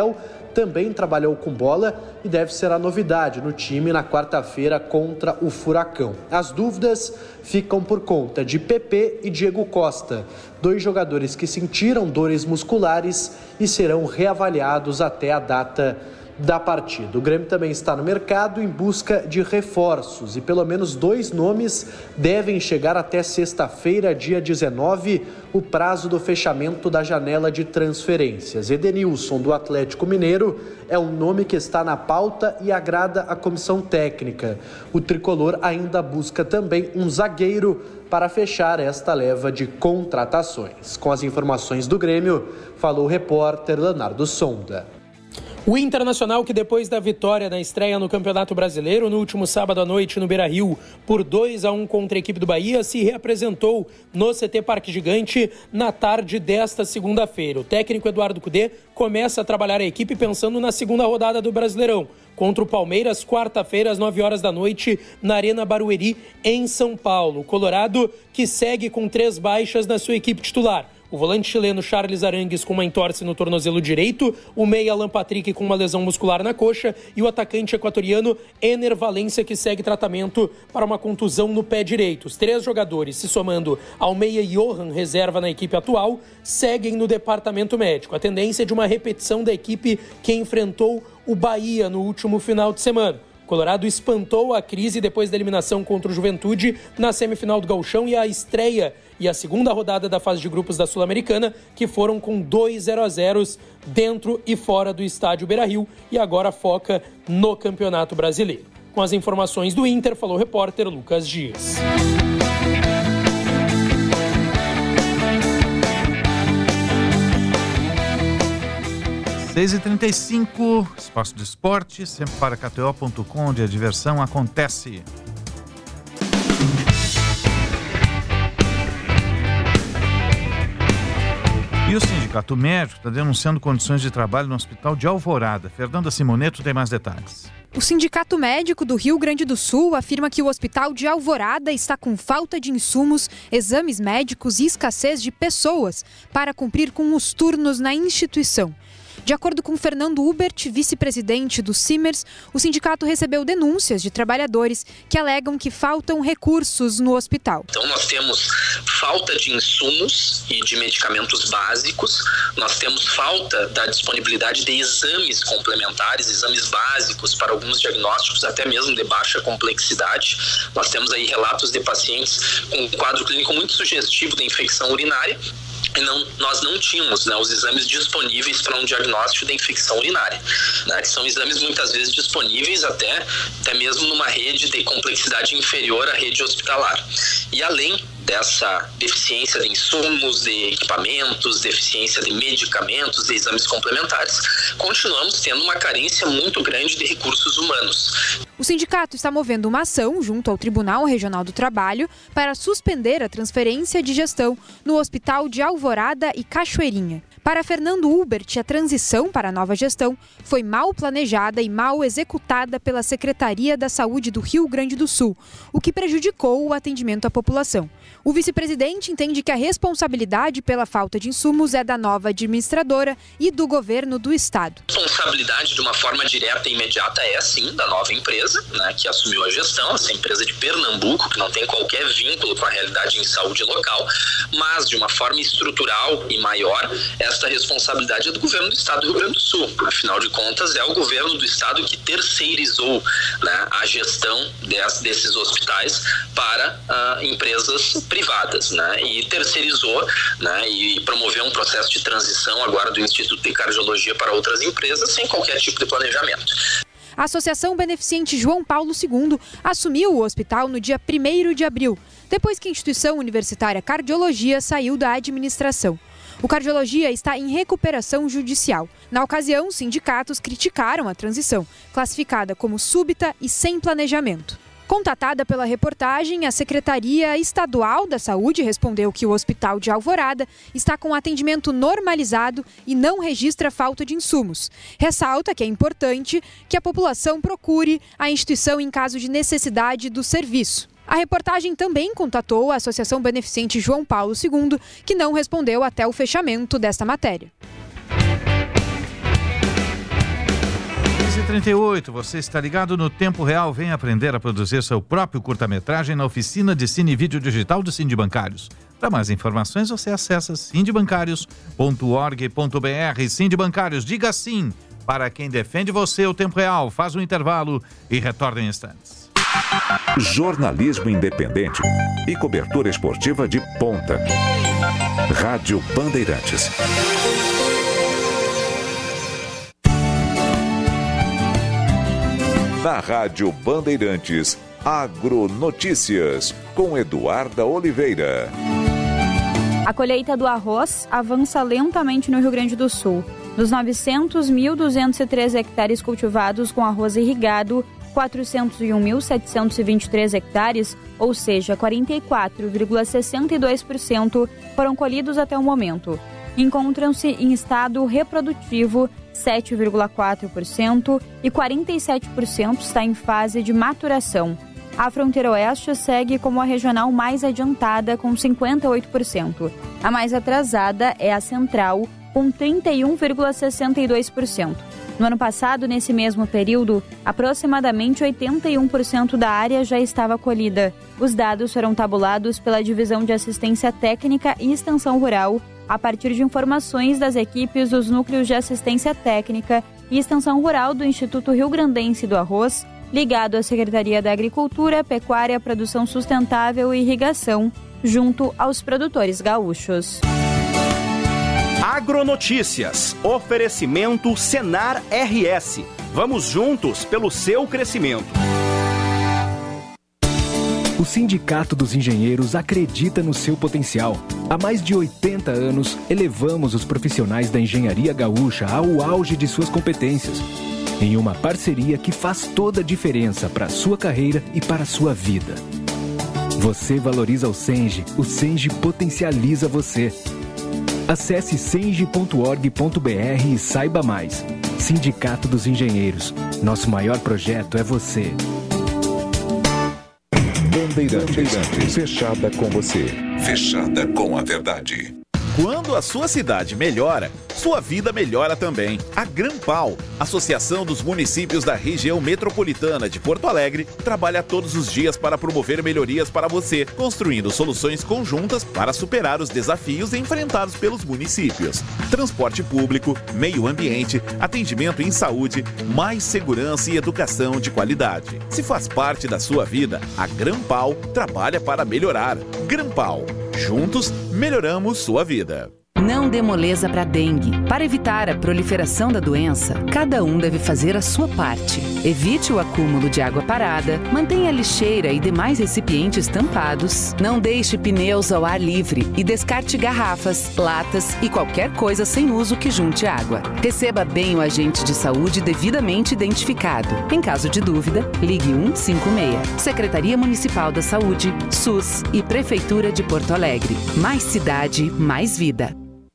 também trabalhou com bola e deve ser a novidade no time na quarta-feira contra o Furacão. As dúvidas ficam por conta de Pepe e Diego Costa, dois jogadores que sentiram dores musculares e serão reavaliados até a data da partida. O Grêmio também está no mercado em busca de reforços e pelo menos dois nomes devem chegar até sexta-feira, dia dezenove, o prazo do fechamento da janela de transferências. Edenilson, do Atlético Mineiro, é um nome que está na pauta e agrada a comissão técnica. O tricolor ainda busca também um zagueiro para fechar esta leva de contratações. Com as informações do Grêmio, falou o repórter Leonardo Sonda. O Internacional, que depois da vitória na estreia no Campeonato Brasileiro no último sábado à noite no Beira-Rio por dois a um contra a equipe do Bahia, se reapresentou no C T Parque Gigante na tarde desta segunda-feira. O técnico Eduardo Cudê começa a trabalhar a equipe pensando na segunda rodada do Brasileirão contra o Palmeiras, quarta-feira às nove horas da noite na Arena Barueri, em São Paulo. O Colorado, que segue com três baixas na sua equipe titular. O volante chileno Charles Arangues com uma entorse no tornozelo direito, o meia Alan Patrick com uma lesão muscular na coxa e o atacante equatoriano Ener Valencia, que segue tratamento para uma contusão no pé direito. Os três jogadores, se somando ao meia Johan, reserva na equipe atual, seguem no departamento médico. A tendência é de uma repetição da equipe que enfrentou o Bahia no último final de semana. Colorado espantou a crise depois da eliminação contra o Juventude na semifinal do Gauchão e a estreia e a segunda rodada da fase de grupos da Sul-Americana, que foram com dois zero a zero dentro e fora do estádio Beira-Rio e agora foca no Campeonato Brasileiro. Com as informações do Inter, falou o repórter Lucas Dias. seis e trinta e cinco, Espaço de Esporte, sempre para K T O ponto com, onde a diversão acontece. E o Sindicato Médico está denunciando condições de trabalho no Hospital de Alvorada. Fernanda Simoneto tem mais detalhes. O Sindicato Médico do Rio Grande do Sul afirma que o Hospital de Alvorada está com falta de insumos, exames médicos e escassez de pessoas para cumprir com os turnos na instituição. De acordo com Fernando Hubert, vice-presidente do Simers, o sindicato recebeu denúncias de trabalhadores que alegam que faltam recursos no hospital. Então nós temos falta de insumos e de medicamentos básicos, nós temos falta da disponibilidade de exames complementares, exames básicos para alguns diagnósticos, até mesmo de baixa complexidade. Nós temos aí relatos de pacientes com um quadro clínico muito sugestivo de infecção urinária. E não, nós não tínhamos, né, os exames disponíveis para um diagnóstico de infecção urinária, né, que são exames muitas vezes disponíveis até, até mesmo numa rede de complexidade inferior à rede hospitalar. E além dessa deficiência de insumos, de equipamentos, deficiência de medicamentos, de exames complementares, continuamos tendo uma carência muito grande de recursos humanos. O sindicato está movendo uma ação junto ao Tribunal Regional do Trabalho para suspender a transferência de gestão no Hospital de Alvorada e Cachoeirinha. Para Fernando Hubert, a transição para a nova gestão foi mal planejada e mal executada pela Secretaria da Saúde do Rio Grande do Sul, o que prejudicou o atendimento à população. O vice-presidente entende que a responsabilidade pela falta de insumos é da nova administradora e do governo do estado. A responsabilidade de uma forma direta e imediata é sim da nova empresa, né, que assumiu a gestão, essa empresa de Pernambuco, que não tem qualquer vínculo com a realidade em saúde local, mas de uma forma estrutural e maior, esta responsabilidade é do governo do estado do Rio Grande do Sul. Afinal de contas, é o governo do estado que terceirizou, né, a gestão des, desses hospitais para uh, empresas privadas, né, e terceirizou, né, e promoveu um processo de transição agora do Instituto de Cardiologia para outras empresas sem qualquer tipo de planejamento. A Associação Beneficente João Paulo segundo assumiu o hospital no dia primeiro de abril, depois que a instituição universitária Cardiologia saiu da administração. O Cardiologia está em recuperação judicial. Na ocasião, sindicatos criticaram a transição, classificada como súbita e sem planejamento. Contatada pela reportagem, a Secretaria Estadual da Saúde respondeu que o Hospital de Alvorada está com atendimento normalizado e não registra falta de insumos. Ressalta que é importante que a população procure a instituição em caso de necessidade do serviço. A reportagem também contatou a Associação Beneficente João Paulo segundo, que não respondeu até o fechamento desta matéria. trinta e oito, você está ligado no Tempo Real. Vem aprender a produzir seu próprio curta-metragem na oficina de Cine e Vídeo Digital do Cindy Bancários. Para mais informações, você acessa cindy bancários ponto org ponto br. Cindy Bancários, diga sim para quem defende você. O Tempo Real faz um intervalo e retorna em instantes. Jornalismo independente e cobertura esportiva de ponta. Rádio Bandeirantes. Na Rádio Bandeirantes, Agronotícias, com Eduarda Oliveira. A colheita do arroz avança lentamente no Rio Grande do Sul. Dos novecentos mil duzentos e três hectares cultivados com arroz irrigado, quatrocentos e um mil setecentos e vinte e três hectares, ou seja, quarenta e quatro vírgula sessenta e dois por cento, foram colhidos até o momento. Encontram-se em estado reprodutivo sete vírgula quatro por cento e quarenta e sete por cento está em fase de maturação. A fronteira oeste segue como a regional mais adiantada, com cinquenta e oito por cento. A mais atrasada é a central, com trinta e um vírgula sessenta e dois por cento. No ano passado, nesse mesmo período, aproximadamente oitenta e um por cento da área já estava colhida. Os dados foram tabulados pela Divisão de Assistência Técnica e Extensão Rural, a partir de informações das equipes dos Núcleos de Assistência Técnica e Extensão Rural do Instituto Rio Grandense do Arroz, ligado à Secretaria da Agricultura, Pecuária, Produção Sustentável e Irrigação, junto aos produtores gaúchos. Agronotícias. Oferecimento Senar R S. Vamos juntos pelo seu crescimento. O Sindicato dos Engenheiros acredita no seu potencial. Há mais de oitenta anos, elevamos os profissionais da engenharia gaúcha ao auge de suas competências, em uma parceria que faz toda a diferença para a sua carreira e para a sua vida. Você valoriza o Senge, o Senge potencializa você. Acesse senge ponto org ponto br e saiba mais. Sindicato dos Engenheiros. Nosso maior projeto é você. Bandeirantes, fechada com você. Fechada com a verdade. Quando a sua cidade melhora, sua vida melhora também. A Grampal, Associação dos Municípios da Região Metropolitana de Porto Alegre, trabalha todos os dias para promover melhorias para você, construindo soluções conjuntas para superar os desafios enfrentados pelos municípios. Transporte público, meio ambiente, atendimento em saúde, mais segurança e educação de qualidade. Se faz parte da sua vida, a Grampal trabalha para melhorar. Grampal. Juntos, melhoramos sua vida. Não dê moleza para dengue. Para evitar a proliferação da doença, cada um deve fazer a sua parte. Evite o acúmulo de água parada, mantenha a lixeira e demais recipientes tampados, não deixe pneus ao ar livre e descarte garrafas, latas e qualquer coisa sem uso que junte água. Receba bem o agente de saúde devidamente identificado. Em caso de dúvida, ligue cento e cinquenta e seis. Secretaria Municipal da Saúde, SUS e Prefeitura de Porto Alegre. Mais cidade, mais vida.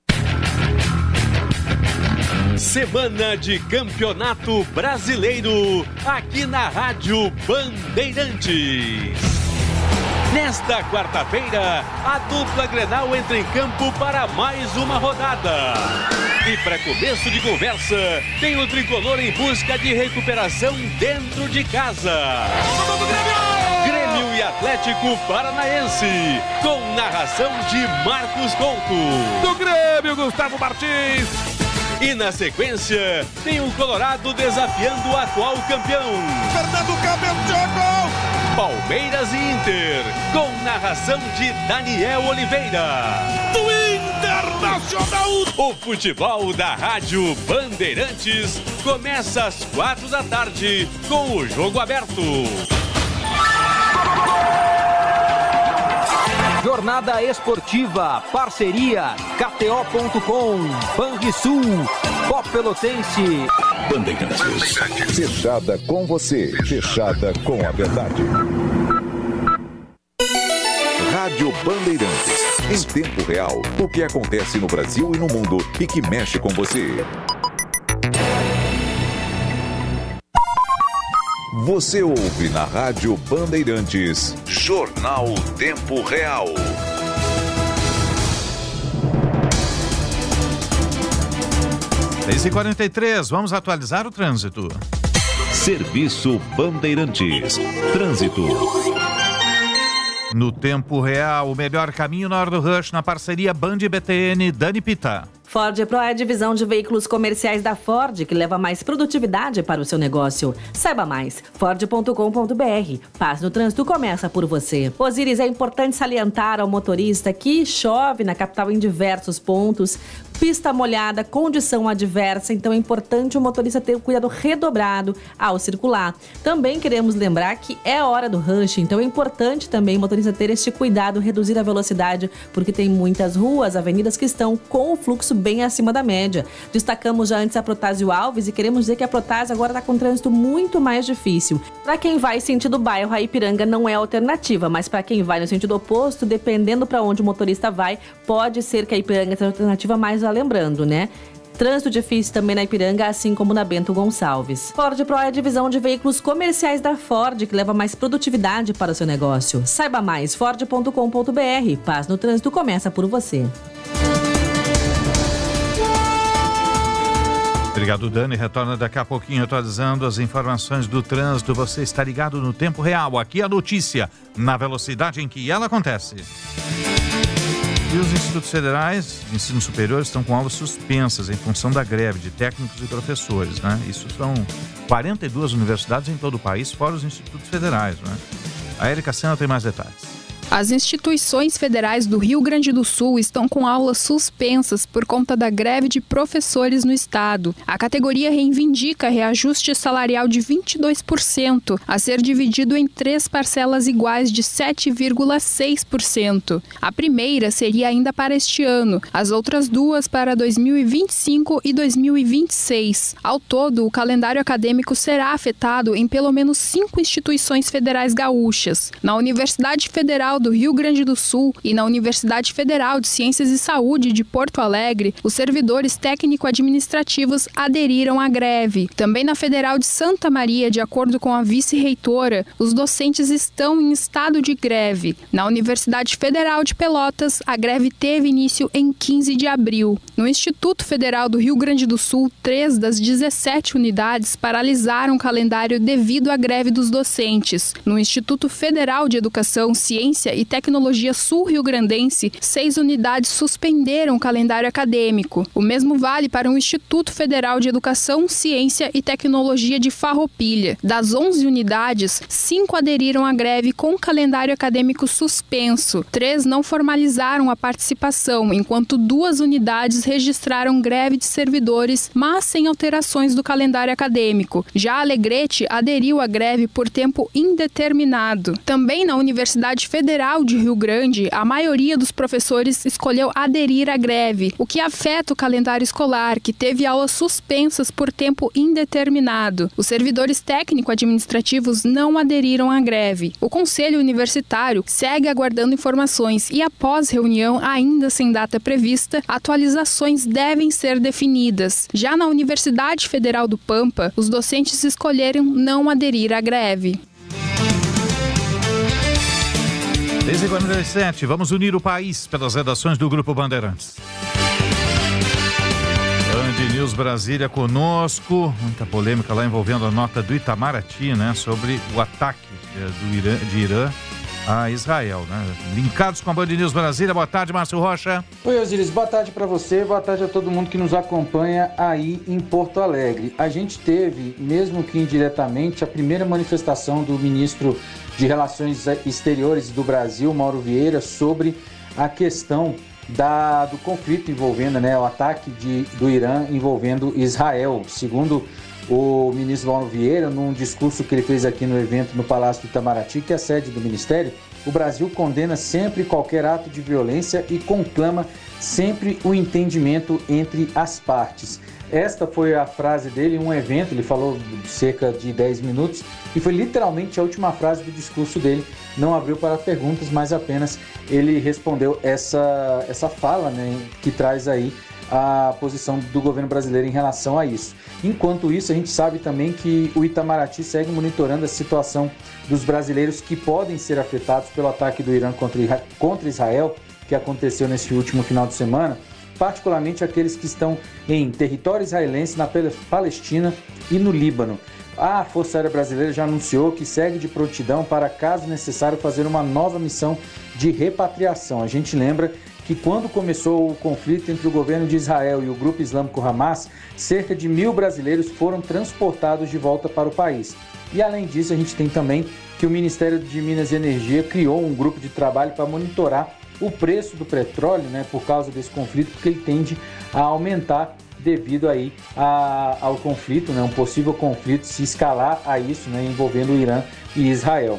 Semana de Campeonato Brasileiro, aqui na Rádio Bandeirantes. Nesta quarta-feira, a dupla Grenal entra em campo para mais uma rodada. E para começo de conversa, tem o tricolor em busca de recuperação dentro de casa. Grêmio e Atlético Paranaense, com narração de Marcos Couto. Do Grêmio, Gustavo Martins. E na sequência, tem o Colorado desafiando o atual campeão. Fernando Campbell, Palmeiras e Inter, com narração de Daniel Oliveira. Do Internacional. O futebol da Rádio Bandeirantes começa às quatro da tarde com o jogo aberto. Jornada Esportiva, parceria K T O ponto com, Banrisul, Pó Pelotense. Bandeirantes. Fechada com você, fechada com a verdade. Rádio Bandeirantes. Em tempo real, o que acontece no Brasil e no mundo e que mexe com você. Você ouve na Rádio Bandeirantes, Jornal Tempo Real. seis e quarenta e três, vamos atualizar o trânsito. Serviço Bandeirantes. Trânsito. No tempo real, o melhor caminho na hora do rush, na parceria Band e B T N, Dani Pita. Ford Pro é a divisão de veículos comerciais da Ford que leva mais produtividade para o seu negócio. Saiba mais, ford ponto com ponto b r. Paz no trânsito começa por você. Osiris, é importante salientar ao motorista que chove na capital em diversos pontos, pista molhada, condição adversa, então é importante o motorista ter um cuidado redobrado ao circular. Também queremos lembrar que é hora do rush, então é importante também o motorista ter este cuidado, reduzir a velocidade, porque tem muitas ruas, avenidas que estão com o fluxo bem acima da média. Destacamos já antes a Protásio Alves e queremos dizer que a Protásio agora está com um trânsito muito mais difícil. Para quem vai sentido bairro, a Ipiranga não é alternativa, mas para quem vai no sentido oposto, dependendo para onde o motorista vai, pode ser que a Ipiranga seja a alternativa, mais lembrando, né? Trânsito difícil também na Ipiranga, assim como na Bento Gonçalves. Ford Pro é a divisão de veículos comerciais da Ford que leva mais produtividade para o seu negócio. Saiba mais, ford ponto com ponto b r. Paz no trânsito começa por você. Obrigado, Dani. Retorna daqui a pouquinho atualizando as informações do trânsito. Você está ligado no tempo real. Aqui a notícia, na velocidade em que ela acontece. E os institutos federais de ensino superior estão com aulas suspensas em função da greve de técnicos e professores, né? Isso são quarenta e duas universidades em todo o país, fora os institutos federais, né? A Érica Sena tem mais detalhes. As instituições federais do Rio Grande do Sul estão com aulas suspensas por conta da greve de professores no estado. A categoria reivindica reajuste salarial de vinte e dois por cento, a ser dividido em três parcelas iguais de sete vírgula seis por cento. A primeira seria ainda para este ano, as outras duas para dois mil e vinte e cinco e dois mil e vinte e seis. Ao todo, o calendário acadêmico será afetado em pelo menos cinco instituições federais gaúchas. Na Universidade Federal do Rio Grande do Sul e na Universidade Federal de Ciências e Saúde de Porto Alegre, os servidores técnico-administrativos aderiram à greve. Também na Federal de Santa Maria, de acordo com a vice-reitora, os docentes estão em estado de greve. Na Universidade Federal de Pelotas, a greve teve início em quinze de abril. No Instituto Federal do Rio Grande do Sul, três das dezessete unidades paralisaram o calendário devido à greve dos docentes. No Instituto Federal de Educação, Ciência e Tecnologia Sul-Rio-Grandense, seis unidades suspenderam o calendário acadêmico. O mesmo vale para o Instituto Federal de Educação, Ciência e Tecnologia de Farroupilha. Das onze unidades, cinco aderiram à greve com o calendário acadêmico suspenso. Três não formalizaram a participação, enquanto duas unidades registraram greve de servidores, mas sem alterações do calendário acadêmico. Já a Alegrete aderiu à greve por tempo indeterminado. Também na Universidade Federal de Rio Grande, a maioria dos professores escolheu aderir à greve, o que afeta o calendário escolar, que teve aulas suspensas por tempo indeterminado. Os servidores técnico-administrativos não aderiram à greve. O Conselho Universitário segue aguardando informações e, após reunião ainda sem data prevista, atualizações devem ser definidas. Já na Universidade Federal do Pampa, os docentes escolheram não aderir à greve. dez e quarenta e sete, vamos unir o país pelas redações do Grupo Bandeirantes. Band News Brasília conosco, muita polêmica lá envolvendo a nota do Itamaraty, né, sobre o ataque do Irã, de Irã a Israel, né? Linkados com a Band News Brasília, boa tarde, Márcio Rocha. Oi, Osiris, boa tarde para você, boa tarde a todo mundo que nos acompanha aí em Porto Alegre. A gente teve, mesmo que indiretamente, a primeira manifestação do ministro de Relações Exteriores do Brasil, Mauro Vieira, sobre a questão da, do conflito envolvendo, né, o ataque de, do Irã envolvendo Israel. Segundo o ministro Mauro Vieira, num discurso que ele fez aqui no evento no Palácio do Itamaraty, que é a sede do Ministério, o Brasil condena sempre qualquer ato de violência e conclama sempre o entendimento entre as partes. Esta foi a frase dele em um evento, ele falou cerca de dez minutos e foi literalmente a última frase do discurso dele. Não abriu para perguntas, mas apenas ele respondeu essa, essa fala, né, que traz aí a posição do governo brasileiro em relação a isso. Enquanto isso, a gente sabe também que o Itamaraty segue monitorando a situação dos brasileiros que podem ser afetados pelo ataque do Irã contra Israel, que aconteceu nesse último final de semana, particularmente aqueles que estão em território israelense, na Palestina e no Líbano. a Força Aérea Brasileira já anunciou que segue de prontidão para, caso necessário, fazer uma nova missão de repatriação. A gente lembra que quando começou o conflito entre o governo de Israel e o grupo islâmico Hamas, cerca de mil brasileiros foram transportados de volta para o país. E além disso, a gente tem também que o Ministério de Minas e Energia criou um grupo de trabalho para monitorar o preço do petróleo, né, por causa desse conflito, porque ele tende a aumentar devido aí a, ao conflito, né, um possível conflito se escalar a isso, né, envolvendo o Irã e Israel.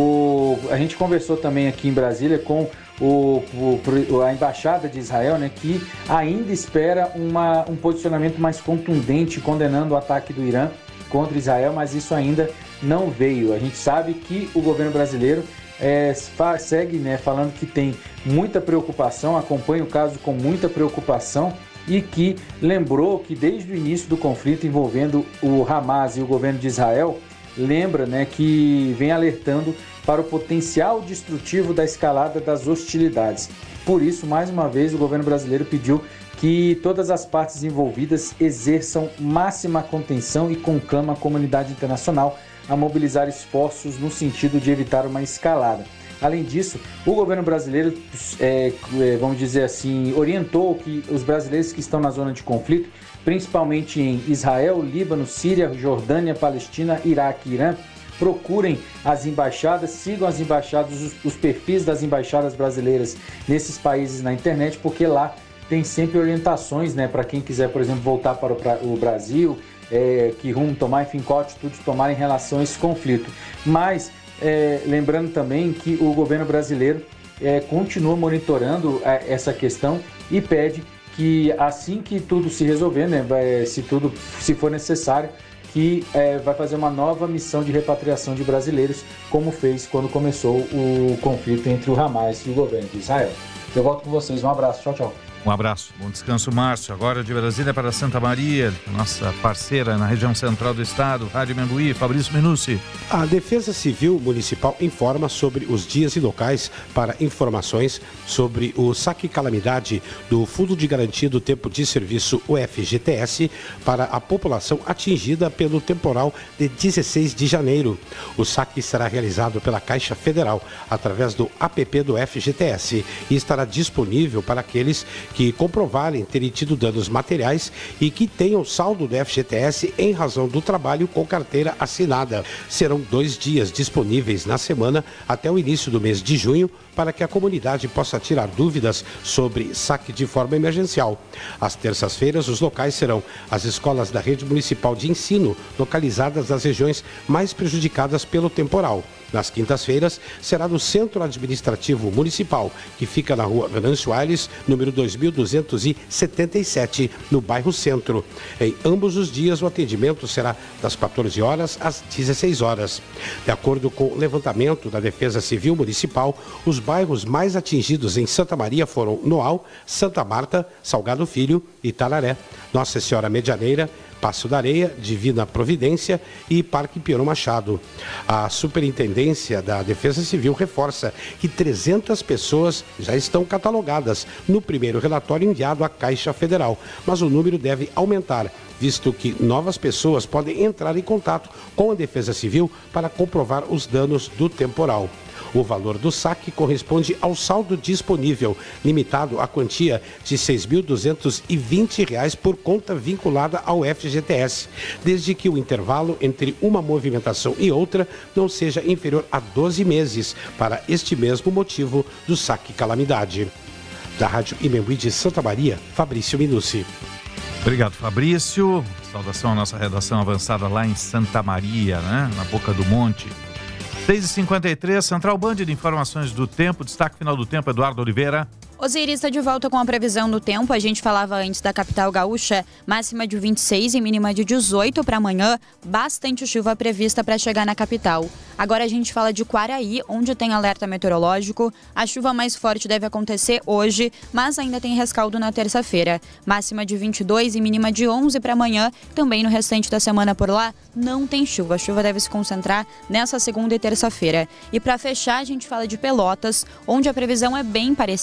O, a gente conversou também aqui em Brasília com o, o, a Embaixada de Israel, né, que ainda espera uma, um posicionamento mais contundente condenando o ataque do Irã contra Israel, mas isso ainda não veio. A gente sabe que o governo brasileiro é, segue, né, falando que tem muita preocupação, acompanha o caso com muita preocupação e que lembrou que desde o início do conflito envolvendo o Hamas e o governo de Israel, lembra, né, que vem alertando para o potencial destrutivo da escalada das hostilidades. Por isso, mais uma vez, o governo brasileiro pediu que todas as partes envolvidas exerçam máxima contenção e conclama a comunidade internacional a mobilizar esforços no sentido de evitar uma escalada. Além disso, o governo brasileiro, é, vamos dizer assim, orientou que os brasileiros que estão na zona de conflito, principalmente em Israel, Líbano, Síria, Jordânia, Palestina, Iraque e Irã, procurem as embaixadas, sigam as embaixadas, os, os perfis das embaixadas brasileiras nesses países na internet, porque lá tem sempre orientações, né, para quem quiser, por exemplo, voltar para o, pra, o Brasil, é, que rumo tomar, enfim, qual atitude tomar em relação a esse conflito. Mas, é, lembrando também que o governo brasileiro é, continua monitorando a, essa questão e pede que, assim que tudo se resolver, né, vai, se tudo se for necessário, que é, vai fazer uma nova missão de repatriação de brasileiros, como fez quando começou o conflito entre o Hamas e o governo de Israel. Eu volto com vocês. Um abraço. Tchau, tchau. Um abraço, bom descanso, Márcio. Agora de Brasília para Santa Maria, nossa parceira na região central do estado, Rádio Membuí, Fabrício Minucci. A Defesa Civil Municipal informa sobre os dias e locais para informações sobre o saque calamidade do Fundo de Garantia do Tempo de Serviço, o F G T S, para a população atingida pelo temporal de dezesseis de janeiro. O saque será realizado pela Caixa Federal através do app do F G T S e estará disponível para aqueles que comprovarem terem tido danos materiais e que tenham saldo do F G T S em razão do trabalho com carteira assinada. Serão dois dias disponíveis na semana até o início do mês de junho para que a comunidade possa tirar dúvidas sobre saque de forma emergencial. Às terças-feiras, os locais serão as escolas da rede municipal de ensino, localizadas nas regiões mais prejudicadas pelo temporal. Nas quintas-feiras, será no Centro Administrativo Municipal, que fica na rua Venâncio Aires, número dois mil duzentos e setenta e sete, no bairro Centro. Em ambos os dias, o atendimento será das quatorze horas às dezesseis horas. De acordo com o levantamento da Defesa Civil Municipal, os bairros mais atingidos em Santa Maria foram Noal, Santa Marta, Salgado Filho e Tararé. Nossa Senhora Medianeira, Passo da Areia, Divina Providência e Parque Pierrot Machado. A Superintendência da Defesa Civil reforça que trezentas pessoas já estão catalogadas no primeiro relatório enviado à Caixa Federal, mas o número deve aumentar, visto que novas pessoas podem entrar em contato com a Defesa Civil para comprovar os danos do temporal. O valor do saque corresponde ao saldo disponível, limitado à quantia de seis mil duzentos e vinte reais por conta vinculada ao F G T S, desde que o intervalo entre uma movimentação e outra não seja inferior a doze meses, para este mesmo motivo do saque calamidade. Da Rádio Imembuí de Santa Maria, Fabrício Minucci. Obrigado, Fabrício. Saudação à nossa redação avançada lá em Santa Maria, né? Na Boca do Monte. seis e cinquenta e três, Central Band de Informações do Tempo, destaque final do tempo, Eduardo Oliveira. Osiris está de volta com a previsão do tempo. A gente falava antes da capital gaúcha, máxima de vinte e seis e mínima de dezoito para amanhã. Bastante chuva prevista para chegar na capital. Agora a gente fala de Quaraí, onde tem alerta meteorológico. A chuva mais forte deve acontecer hoje, mas ainda tem rescaldo na terça-feira. Máxima de vinte e dois e mínima de onze para amanhã. Também no restante da semana por lá, não tem chuva. A chuva deve se concentrar nessa segunda e terça-feira. E para fechar, a gente fala de Pelotas, onde a previsão é bem parecida.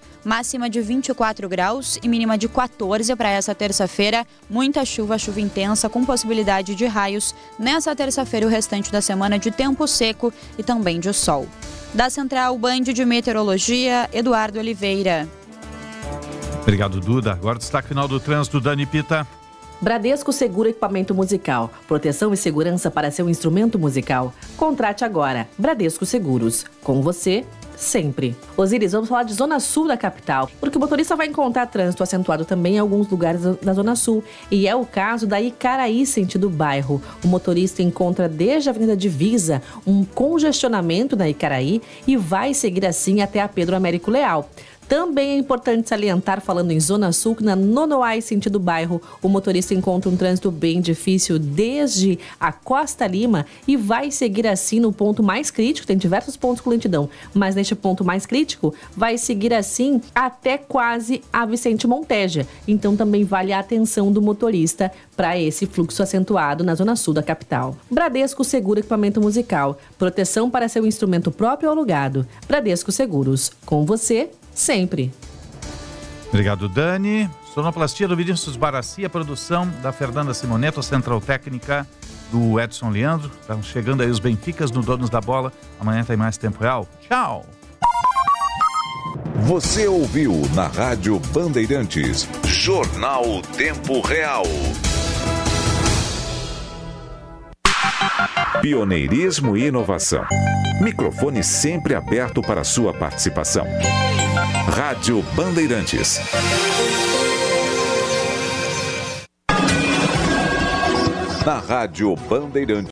máxima de vinte e quatro graus e mínima de quatorze para essa terça-feira. Muita chuva, chuva intensa com possibilidade de raios. Nessa terça-feira, o restante da semana de tempo seco e também de sol. Da Central Band de Meteorologia, Eduardo Oliveira. Obrigado, Duda. Agora destaque final do trânsito, Dani Pita. Bradesco Seguro Equipamento Musical. Proteção e segurança para seu instrumento musical. Contrate agora. Bradesco Seguros. Com você, sempre. Osíris, vamos falar de Zona Sul da capital, porque o motorista vai encontrar trânsito acentuado também em alguns lugares da Zona Sul. E é o caso da Icaraí, sentido bairro. O motorista encontra desde a Avenida Divisa um congestionamento na Icaraí e vai seguir assim até a Pedro Américo Leal. Também é importante salientar, falando em Zona Sul, que na Nonoai, sentido bairro, o motorista encontra um trânsito bem difícil desde a Costa Lima e vai seguir assim no ponto mais crítico. Tem diversos pontos com lentidão, mas neste ponto mais crítico vai seguir assim até quase a Vicente Monteja. Então também vale a atenção do motorista para esse fluxo acentuado na Zona Sul da capital. Bradesco Seguro Equipamento Musical. Proteção para seu instrumento próprio ou alugado. Bradesco Seguros. Com você, sempre. Obrigado, Dani. Sonoplastia do Vinícius Barassi, produção da Fernanda Simoneto, central técnica do Edson Leandro. Estão chegando aí os Benficas no Donos da Bola. Amanhã tem mais Tempo Real. Tchau! Você ouviu na Rádio Bandeirantes, Jornal Tempo Real. Pioneirismo e inovação. Microfone sempre aberto para sua participação. Rádio Bandeirantes. Na Rádio Bandeirantes.